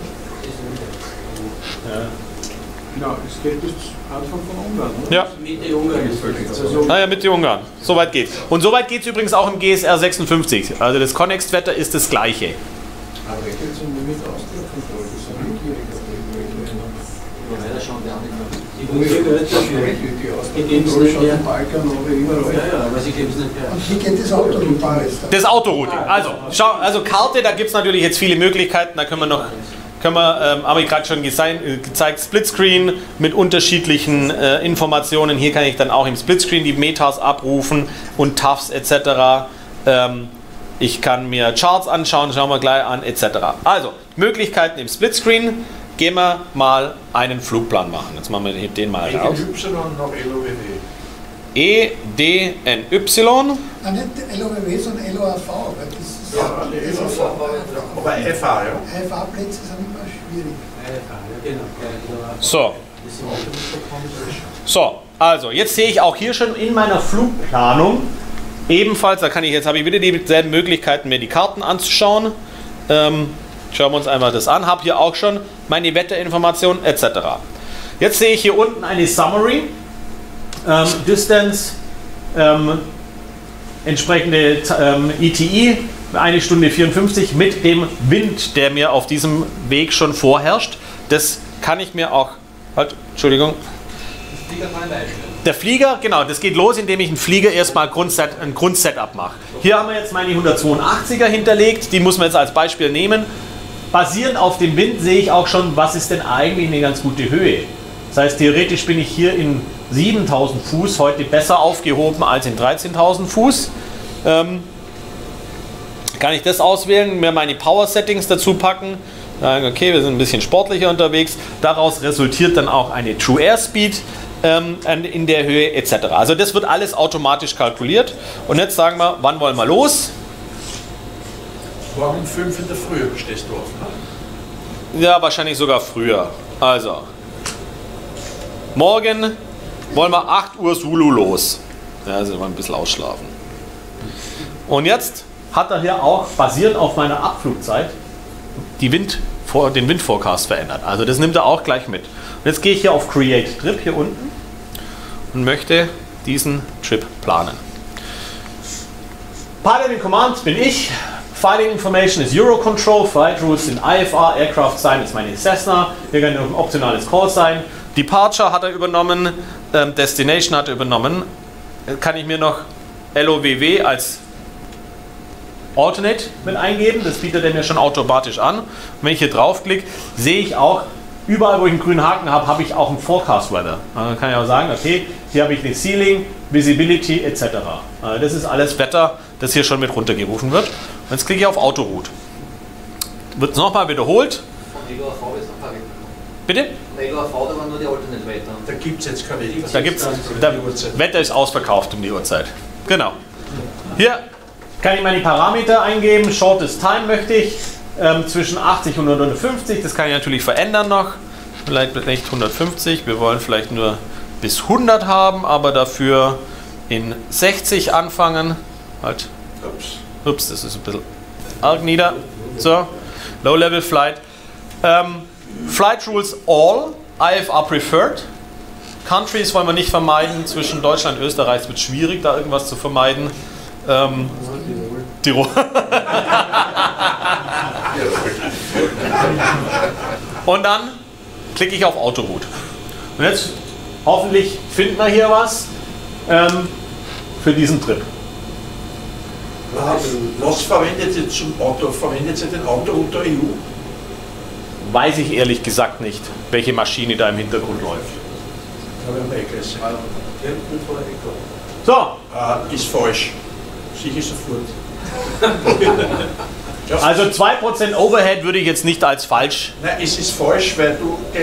Speaker 4: Genau, es geht bis Anfang von Ungarn, oder?
Speaker 1: Ja.
Speaker 8: Mitte Ungarn ist
Speaker 4: Also,
Speaker 1: Naja, Mitte Ungarn. So weit geht's. Und so weit geht es übrigens auch im GSR 56. Also das Connext-Wetter ist das gleiche.
Speaker 4: aber ich gehe zum Limit Austria-Kontrolle, das ist ein
Speaker 8: weiter schauen wir auch nicht mehr. Die
Speaker 4: die Austria-Kontrolle schaut am Balkan oder überall.
Speaker 8: Ja, aber sie geben es nicht her.
Speaker 6: Und wie geht das Autorouting?
Speaker 1: Das Autorouting. Also Karte, da gibt es natürlich jetzt viele Möglichkeiten. Da habe ich gerade schon gezeigt, Splitscreen mit unterschiedlichen Informationen. Hier kann ich dann auch im Splitscreen die Metas abrufen und TAFs etc. Ich kann mir Charts anschauen, schauen wir gleich an etc. Also, Möglichkeiten im Splitscreen. Gehen wir mal einen Flugplan machen. Jetzt machen wir den mal raus.
Speaker 3: Y nach LOWW.
Speaker 1: EDNY.
Speaker 6: Nein, nicht LOWW, sondern LOAV. Weil das ist,
Speaker 3: Ja,
Speaker 6: das ist
Speaker 3: aber FA, ja.
Speaker 6: FA-Plätze sind immer schwierig.
Speaker 1: So, also jetzt sehe ich auch hier schon in meiner Flugplanung ebenfalls, habe ich wieder dieselben Möglichkeiten, mir die Karten anzuschauen. Schauen wir uns einmal das an, habe hier auch schon meine Wetterinformationen etc. Jetzt sehe ich hier unten eine Summary, Distance, entsprechende ETI, 1 Stunde 54 mit dem Wind, der mir auf diesem Weg schon vorherrscht. Das kann ich mir auch, Entschuldigung. Der Flieger, genau, das geht los, indem ich einen Flieger erstmal ein Grundsetup mache. Hier haben wir jetzt meine 182er hinterlegt, die muss man jetzt als Beispiel nehmen. Basierend auf dem Wind sehe ich auch schon, was ist denn eigentlich eine ganz gute Höhe. Das heißt, theoretisch bin ich hier in 7000 Fuß heute besser aufgehoben als in 13.000 Fuß. Kann ich das auswählen, mir meine Power Settings dazu packen. Okay, wir sind ein bisschen sportlicher unterwegs. Daraus resultiert dann auch eine True Airspeed in der Höhe etc. Also das wird alles automatisch kalkuliert. Und jetzt sagen wir, wann wollen wir los?
Speaker 3: Warum 5 in der Früh stehst du auf? Ne?
Speaker 1: Ja, wahrscheinlich sogar früher. Also, morgen wollen wir 8 Uhr Zulu los. Ja, also mal ein bisschen ausschlafen. Und jetzt hat er hier auch, basierend auf meiner Abflugzeit, den Windforecast verändert. Also das nimmt er auch gleich mit. Und jetzt gehe ich hier auf Create Trip hier unten und möchte diesen Trip planen. Piloting Commands bin ich. Flight Information ist Eurocontrol. Flight Routes sind IFR. Aircraft Sign ist meine Cessna. Hier kann noch ein optionales Call sein. Departure hat er übernommen. Destination hat er übernommen. Kann ich mir noch LOWW als Alternate mit eingeben. Das bietet er mir schon automatisch an. Und wenn ich hier draufklicke, sehe ich auch, überall wo ich einen grünen Haken habe, habe ich auch ein Forecast Weather. Dann kann ich auch sagen, okay, hier habe ich eine Ceiling, Visibility etc. Das ist alles Wetter, das hier schon mit runtergerufen wird. Und jetzt klicke ich auf Autoroute. Wird es nochmal wiederholt.
Speaker 8: Von EGAV ist noch keine.
Speaker 1: Bitte?
Speaker 8: Von EGAV, da waren nur die Alternate Wetter.
Speaker 3: Da gibt es jetzt kein Wetter.
Speaker 1: Da gibt's, der Wetter ist ausverkauft um die Uhrzeit. Genau. Hier kann ich meine Parameter eingeben. Shortest Time möchte ich zwischen 80 und 150. Das kann ich natürlich verändern noch. Vielleicht nicht 150. Wir wollen vielleicht nur bis 100 haben, aber dafür in 60 anfangen. Halt. Ups, das ist ein bisschen arg nieder. So, Low Level Flight. Flight Rules All, IFR Preferred. Countries wollen wir nicht vermeiden. Zwischen Deutschland und Österreich wird es schwierig, da irgendwas zu vermeiden. Tirol. Und dann klicke ich auf Autoroute. Und jetzt hoffentlich finden wir hier was für diesen Trip.
Speaker 3: Was verwendet ihr zum Auto? Verwendet ihr den Autorouter EU?
Speaker 1: Weiß ich ehrlich gesagt nicht, welche Maschine da im Hintergrund läuft. So.
Speaker 3: Ist falsch. Sicher sofort.
Speaker 1: Also 2% Overhead würde ich jetzt nicht als falsch.
Speaker 3: Nein, es ist falsch, weil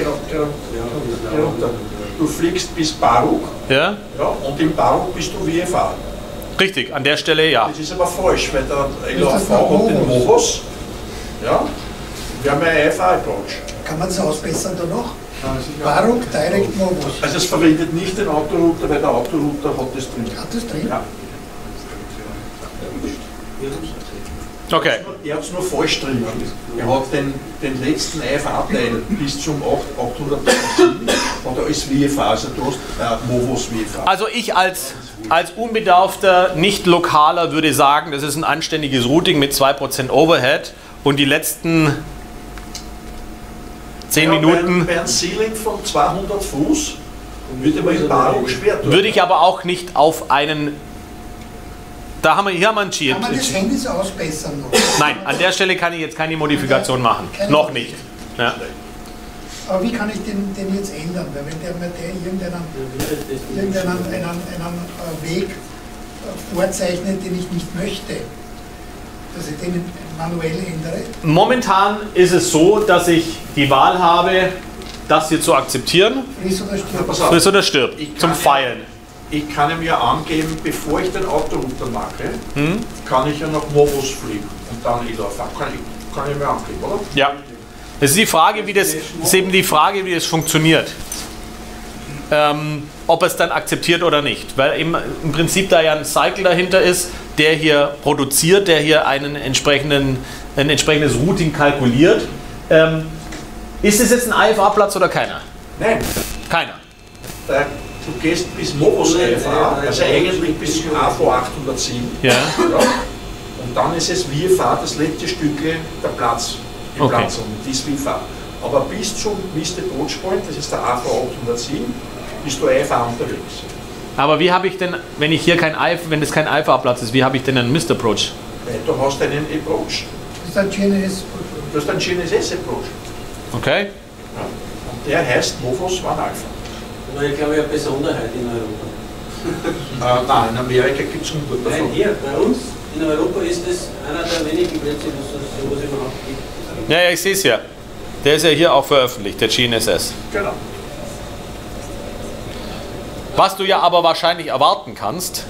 Speaker 3: du fliegst bis Baruk,
Speaker 1: Ja?
Speaker 3: ja, und in Baruk bist du VFA.
Speaker 1: Richtig, an der Stelle ja.
Speaker 3: Das ist aber falsch, weil der LAV hat den Mobus. Ja, wir haben ja IFA-Approach.
Speaker 6: Kann man das ausbessern da noch? Baruk Direct Mobus.
Speaker 3: Also es verwendet nicht den Autorouter, weil der Autorouter hat das drin.
Speaker 6: Hat das drin?
Speaker 3: Ja.
Speaker 1: Okay.
Speaker 3: Er hat es nur falsch drin. Er hat den letzten IFA-Teil bis zum 807 hat er als VFA, also du hast Mobus VFA.
Speaker 1: Also ich als unbedarfter, nicht lokaler würde sagen, das ist ein anständiges Routing mit 2% Overhead und die letzten 10 Minuten
Speaker 3: Bei einem Ceiling von 200 Fuß würde man in Baruk schwer tun.
Speaker 1: würde ich aber auch nicht auf einen... Hier haben wir einen Cheat.
Speaker 6: Kann man das Handy so ausbessern noch?
Speaker 1: Nein, an der Stelle kann ich jetzt keine Modifikation machen. Noch nicht. Ja.
Speaker 6: Aber wie kann ich den jetzt ändern? Weil wenn der irgendeinen Weg vorzeichnet, den ich nicht möchte, dass ich den manuell ändere?
Speaker 1: Momentan ist es so, dass ich die Wahl habe, das hier zu akzeptieren.
Speaker 6: Friss oder stirb?
Speaker 3: Pass auf.
Speaker 1: Friss oder stirb. Zum Feilen.
Speaker 3: Ich kann ihm ja angeben, bevor ich den Autorouter mache, kann ich ja nach Mobus fliegen und dann ELAV. Kann ich mir angeben, oder?
Speaker 1: Ja. Das ist die Frage, wie das ist eben die Frage, wie das funktioniert. Ob es dann akzeptiert oder nicht. Weil im Prinzip da ja ein Cycle dahinter ist, der hier produziert, der hier ein entsprechendes Routing kalkuliert. Ist es jetzt ein IFA-Platz oder keiner?
Speaker 3: Nein.
Speaker 1: Keiner.
Speaker 3: Du gehst bis Mobus IFA, also eigentlich bis zum AV 807.
Speaker 1: Ja.
Speaker 3: Ja. Und dann ist es VFA, das letzte Stückchen, der Platz. Die
Speaker 1: Okay.
Speaker 3: Platzung, die ist VFA. Aber bis zum Missed Approach Point, das ist der AV 807, bist du IFA unterwegs.
Speaker 1: Aber wie habe ich denn, wenn das kein IFA-Platz ist, wie habe ich denn einen Missed Approach?
Speaker 3: Weil du hast einen Approach.
Speaker 6: Das ist ein GNS.
Speaker 3: Du hast einen GNSS Approach.
Speaker 1: Okay.
Speaker 3: Ja. Und der heißt Mobus One Alpha.
Speaker 8: Ich glaube, ich habe Besonderheit in Europa.
Speaker 3: Nein, in Amerika gibt es 100 davon.
Speaker 8: Nein, hier, bei uns in Europa ist es einer der wenigen Plätze, wo es sowas überhaupt gibt.
Speaker 1: Ja, ich sehe es ja. Der ist ja hier auch veröffentlicht, der GNSS.
Speaker 3: Genau.
Speaker 1: Was du ja aber wahrscheinlich erwarten kannst,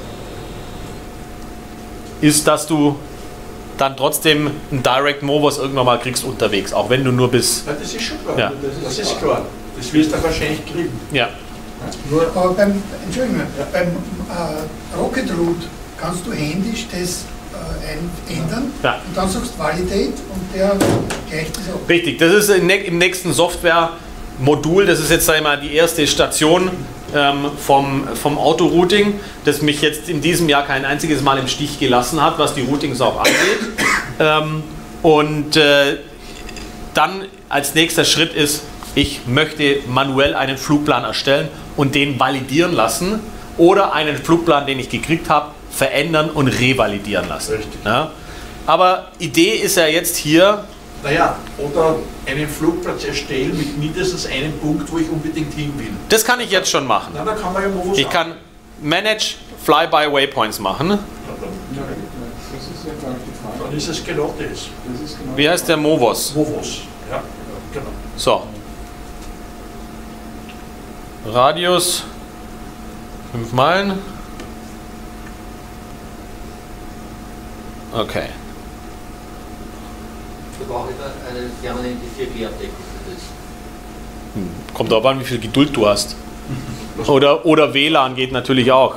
Speaker 1: ist, dass du dann trotzdem einen Direct Movers irgendwann mal kriegst unterwegs, auch wenn du nur bis...
Speaker 3: Ja, das ist schon klar.
Speaker 1: Ja.
Speaker 3: Das ist klar. Das wirst du wahrscheinlich kriegen.
Speaker 1: Ja.
Speaker 3: Nur,
Speaker 6: Aber Entschuldigung, beim Rocket Root kannst du händisch das ändern
Speaker 1: Ja.
Speaker 6: und dann sagst Validate und der gleicht das ab.
Speaker 1: Richtig, das ist im nächsten Software-Modul, das ist jetzt einmal die erste Station vom Autorouting, das mich jetzt in diesem Jahr kein einziges Mal im Stich gelassen hat, was die Routings auch angeht. Dann als nächster Schritt ist, ich möchte manuell einen Flugplan erstellen und den validieren lassen oder einen Flugplan, den ich gekriegt habe, verändern und revalidieren lassen.
Speaker 3: Richtig.
Speaker 1: Ja? Aber Idee ist ja jetzt hier,
Speaker 3: naja, oder einen Flugplatz erstellen mit mindestens einem Punkt, wo ich unbedingt hin will.
Speaker 1: das kann ich jetzt schon machen.
Speaker 3: Na, da kann man ja mal was
Speaker 1: Ich kann Manage Flyby Waypoints machen.
Speaker 4: Das ist ja gleich die Frage.
Speaker 3: Dann ist es genau das.
Speaker 4: Das ist genau
Speaker 1: Wie heißt der Movos?
Speaker 3: Movos. Ja, genau.
Speaker 1: So. Radius 5 Meilen. Okay.
Speaker 8: Da brauche ich da eine permanente 4G-Abdeckung für das.
Speaker 1: Kommt darauf an, wie viel Geduld du hast. Oder WLAN geht natürlich auch.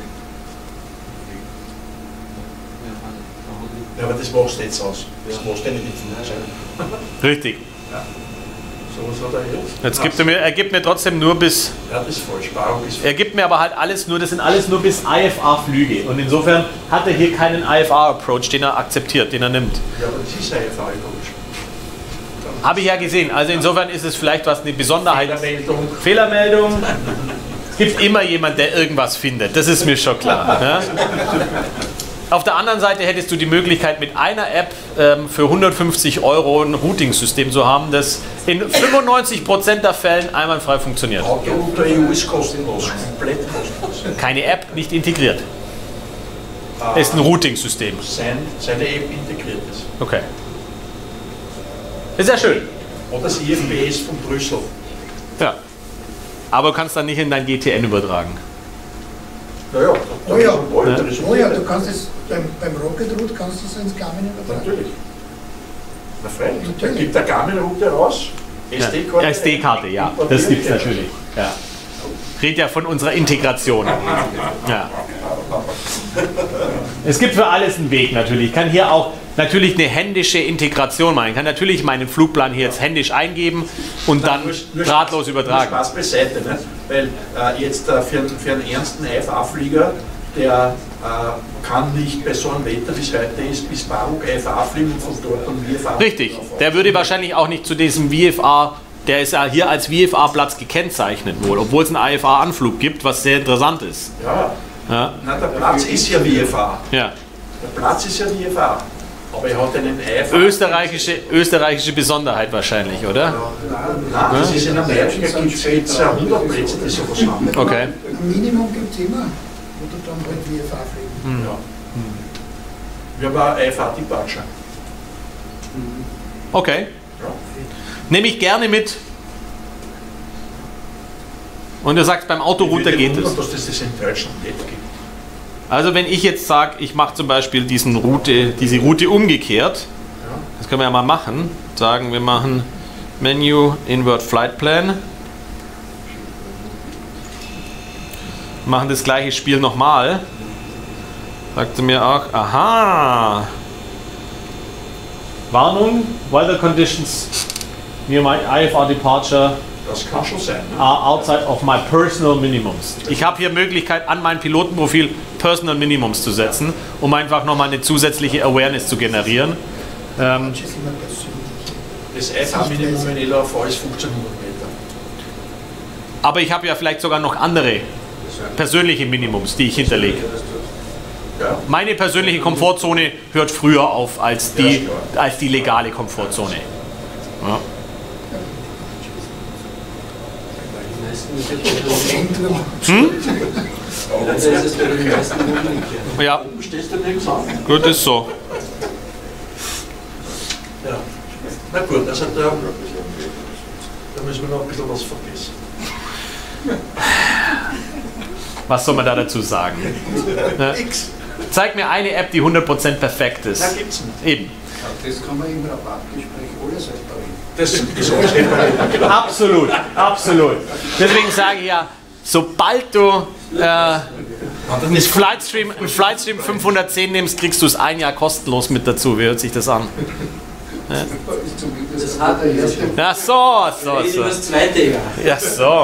Speaker 3: Ja, aber das machst du jetzt aus. Das machst du nicht im Flugzeug.
Speaker 1: Richtig.
Speaker 3: So was hat er jetzt.
Speaker 1: Jetzt er gibt mir trotzdem nur bis.
Speaker 3: Ja, das ist falsch. Sparung ist falsch.
Speaker 1: Er gibt mir aber halt alles nur, das sind alles nur bis IFA-Flüge. Und insofern hat er hier keinen IFA-Approach, den er akzeptiert, den er nimmt.
Speaker 3: Ja, aber das ist eine Frage.
Speaker 1: Habe ich ja gesehen. Also insofern ist es vielleicht was eine Besonderheit.
Speaker 3: Fehlermeldung.
Speaker 1: Fehlermeldung. Es gibt immer jemand, der irgendwas findet. Das ist mir schon klar. Ja? Auf der anderen Seite hättest du die Möglichkeit, mit einer App für 150 € ein Routing-System zu haben, das in 95% der Fällen einwandfrei funktioniert.
Speaker 3: Auto unter EU ist kostenlos. Komplett kostenlos.
Speaker 1: Keine App, nicht integriert. Ist ein Routing-System.
Speaker 3: Seine App integriert ist.
Speaker 1: Okay. Ist ja schön.
Speaker 3: Oder das IFBS von Brüssel.
Speaker 1: Ja. Aber du kannst dann nicht in dein GTN übertragen.
Speaker 3: Naja,
Speaker 6: Oh ja.
Speaker 3: Oh
Speaker 6: Ja, du kannst es beim Rocket Root kannst du es ins Garmin übertragen.
Speaker 3: Natürlich. Na freilich. Da
Speaker 6: Natürlich.
Speaker 3: gibt der Garmin-Route raus. SD-Karte.
Speaker 1: Ja, SD-Karte, ja. Das gibt es natürlich. Ja. Redet ja von unserer Integration. Ja. Es gibt für alles einen Weg natürlich. Ich kann hier auch natürlich eine händische Integration machen. Ich kann natürlich meinen Flugplan hier jetzt händisch eingeben und dann drahtlos übertragen.
Speaker 3: Spaß beiseite, ne? Weil jetzt für einen ernsten IFA-Flieger, der kann nicht bei so einem Wetter, wie es heute ist, bis Baruk IFA fliegen und von dort und VFA.
Speaker 1: Richtig, der würde wahrscheinlich auch nicht zu diesem VFA, der ist ja hier als VFA-Platz gekennzeichnet wohl, obwohl es einen IFA-Anflug gibt, was sehr interessant ist.
Speaker 3: Ja,
Speaker 1: Ja.
Speaker 3: na, der Platz ist ja VFA.
Speaker 1: Ja.
Speaker 3: Der Platz ist ja VFA. Aber er hat einen IFA.
Speaker 1: Österreichische Besonderheit wahrscheinlich, oder?
Speaker 3: Nein, das ist in Amerika, gibt es jetzt 100 Plätze, die sowas haben.
Speaker 1: Okay.
Speaker 6: Ein Minimum gibt es immer, wo du dann halt VFA fliegen.
Speaker 3: Ja. Wir haben auch IFA Departure.
Speaker 1: Okay.
Speaker 3: Ja.
Speaker 1: Nehme ich gerne mit. Und du sagst, beim Autorouter geht es.
Speaker 3: Dass das in Deutschland nicht gibt.
Speaker 1: Also wenn ich jetzt sage, ich mache zum Beispiel diese Route umgekehrt, das können wir ja mal machen. Sagen wir machen Menu Invert Flight Plan. Machen das gleiche Spiel nochmal. Sagt sie mir auch, aha. Warnung, Weather Conditions near my IFR departure
Speaker 3: Das kann schon sein. Ne?
Speaker 1: are outside of my personal minimums. Ich habe hier Möglichkeit, an mein Pilotenprofil Personal Minimums zu setzen, um einfach nochmal eine zusätzliche Awareness zu generieren.
Speaker 6: Das ist immer persönlich.
Speaker 3: Das IFA-Minimum in LAV ist 1500 Meter.
Speaker 1: Aber ich habe ja vielleicht sogar noch andere persönliche Minimums, die ich hinterlege.
Speaker 3: Ja.
Speaker 1: Meine persönliche Komfortzone hört früher auf als die legale Komfortzone. Ja.
Speaker 8: Das ist es bei den meisten Kunden.
Speaker 1: Ja,
Speaker 3: Stehst du nirgends auf?
Speaker 1: gut ist so.
Speaker 3: Ja. Na gut, also da müssen wir noch ein bisschen was verbessern.
Speaker 1: Was soll man da dazu sagen? Ja. Zeig mir eine App, die 100% perfekt ist.
Speaker 3: Da gibt's nicht.
Speaker 1: Eben.
Speaker 4: Das kann man im Rabattgespräch alles reparieren.
Speaker 3: Das ist alles repariert, genau.
Speaker 1: Absolut, absolut. Deswegen sage ich ja, sobald du ein Flightstream 510 nimmst, kriegst du es ein Jahr kostenlos mit dazu. Wie hört sich das an?
Speaker 8: Das hat er erst.
Speaker 1: Ja, so.
Speaker 8: Über das zweite Jahr.
Speaker 1: Ja, so.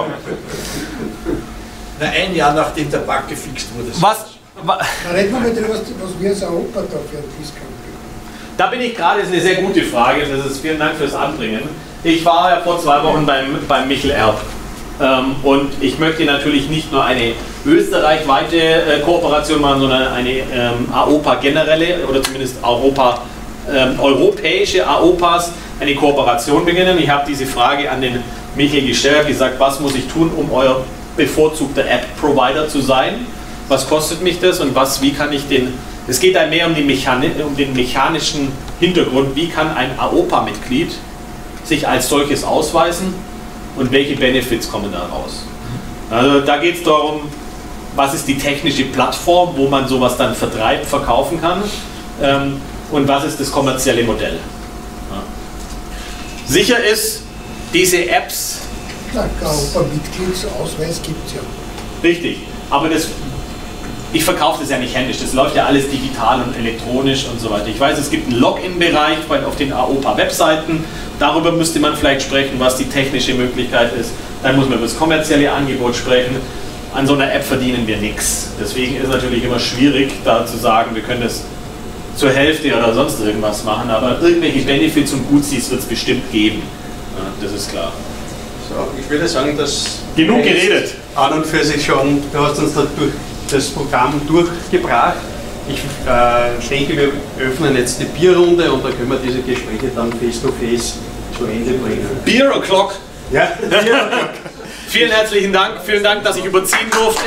Speaker 3: Na, ein Jahr nachdem der Bug gefixt wurde.
Speaker 6: Da reden wir mal drüber, was wir als Europa da für einen Discount bekommen.
Speaker 1: Da bin ich gerade, das ist eine sehr gute Frage. Vielen Dank fürs Anbringen. Ich war ja vor 2 Wochen beim Michel Erb. Und ich möchte natürlich nicht nur eine österreichweite Kooperation machen, sondern eine AOPA generelle oder zumindest europäische AOPAs eine Kooperation beginnen. Ich habe diese Frage an den Michel gestellt, gesagt, was muss ich tun, um euer bevorzugter App-Provider zu sein? Was kostet mich das und wie kann ich es geht dann mehr um den mechanischen Hintergrund, wie kann ein AOPA-Mitglied sich als solches ausweisen und welche Benefits kommen da raus. Also da geht es darum, was ist die technische Plattform, wo man sowas dann verkaufen kann und was ist das kommerzielle Modell. Ja. Sicher ist, diese Apps...
Speaker 6: Klar, AOPA-Mitgliedsausweis gibt es ja.
Speaker 1: Richtig, aber ich verkaufe das ja nicht händisch, das läuft ja alles digital und elektronisch und so weiter. Ich weiß, es gibt einen Login-Bereich auf den AOPA-Webseiten, darüber müsste man vielleicht sprechen, was die technische Möglichkeit ist. Dann muss man über das kommerzielle Angebot sprechen. An so einer App verdienen wir nichts. Deswegen ist es natürlich immer schwierig, da zu sagen, wir können das zur Hälfte oder sonst irgendwas machen, aber irgendwelche Benefits und Gutsis wird es bestimmt geben. Ja, das ist klar.
Speaker 9: So, ich würde sagen, dass...
Speaker 1: Genug geredet.
Speaker 9: An und für sich schon, du hast uns da durch das Programm durchgebracht. Ich denke, wir öffnen jetzt die Bierrunde und da können wir diese Gespräche dann face-to-face zu Ende bringen.
Speaker 1: Beer o'clock.
Speaker 9: Ja, Beer o'clock.
Speaker 1: Vielen herzlichen Dank. Vielen Dank, dass ich überziehen durfte.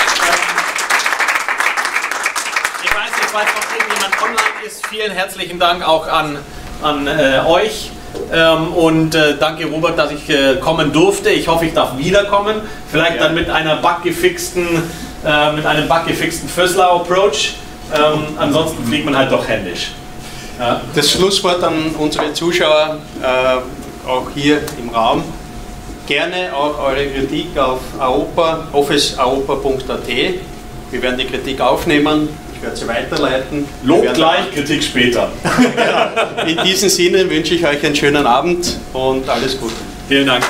Speaker 1: Ich weiß nicht, falls noch irgendjemand online ist. Vielen herzlichen Dank auch an euch. Danke Robert, dass ich kommen durfte. Ich hoffe, ich darf wiederkommen. Vielleicht dann mit einem buggefixten Vöslau-Approach. Ansonsten fliegt man halt doch händisch. Ja.
Speaker 9: Das Schlusswort an unsere Zuschauer, auch hier im Raum. Gerne auch eure Kritik auf officeaopa.at. Wir werden die Kritik aufnehmen. Ich werde sie weiterleiten.
Speaker 1: Lob gleich, Kritik später.
Speaker 9: Genau. In diesem Sinne wünsche ich euch einen schönen Abend und alles Gute.
Speaker 1: Vielen Dank.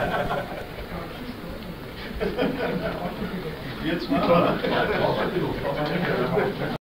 Speaker 3: Jetzt mal.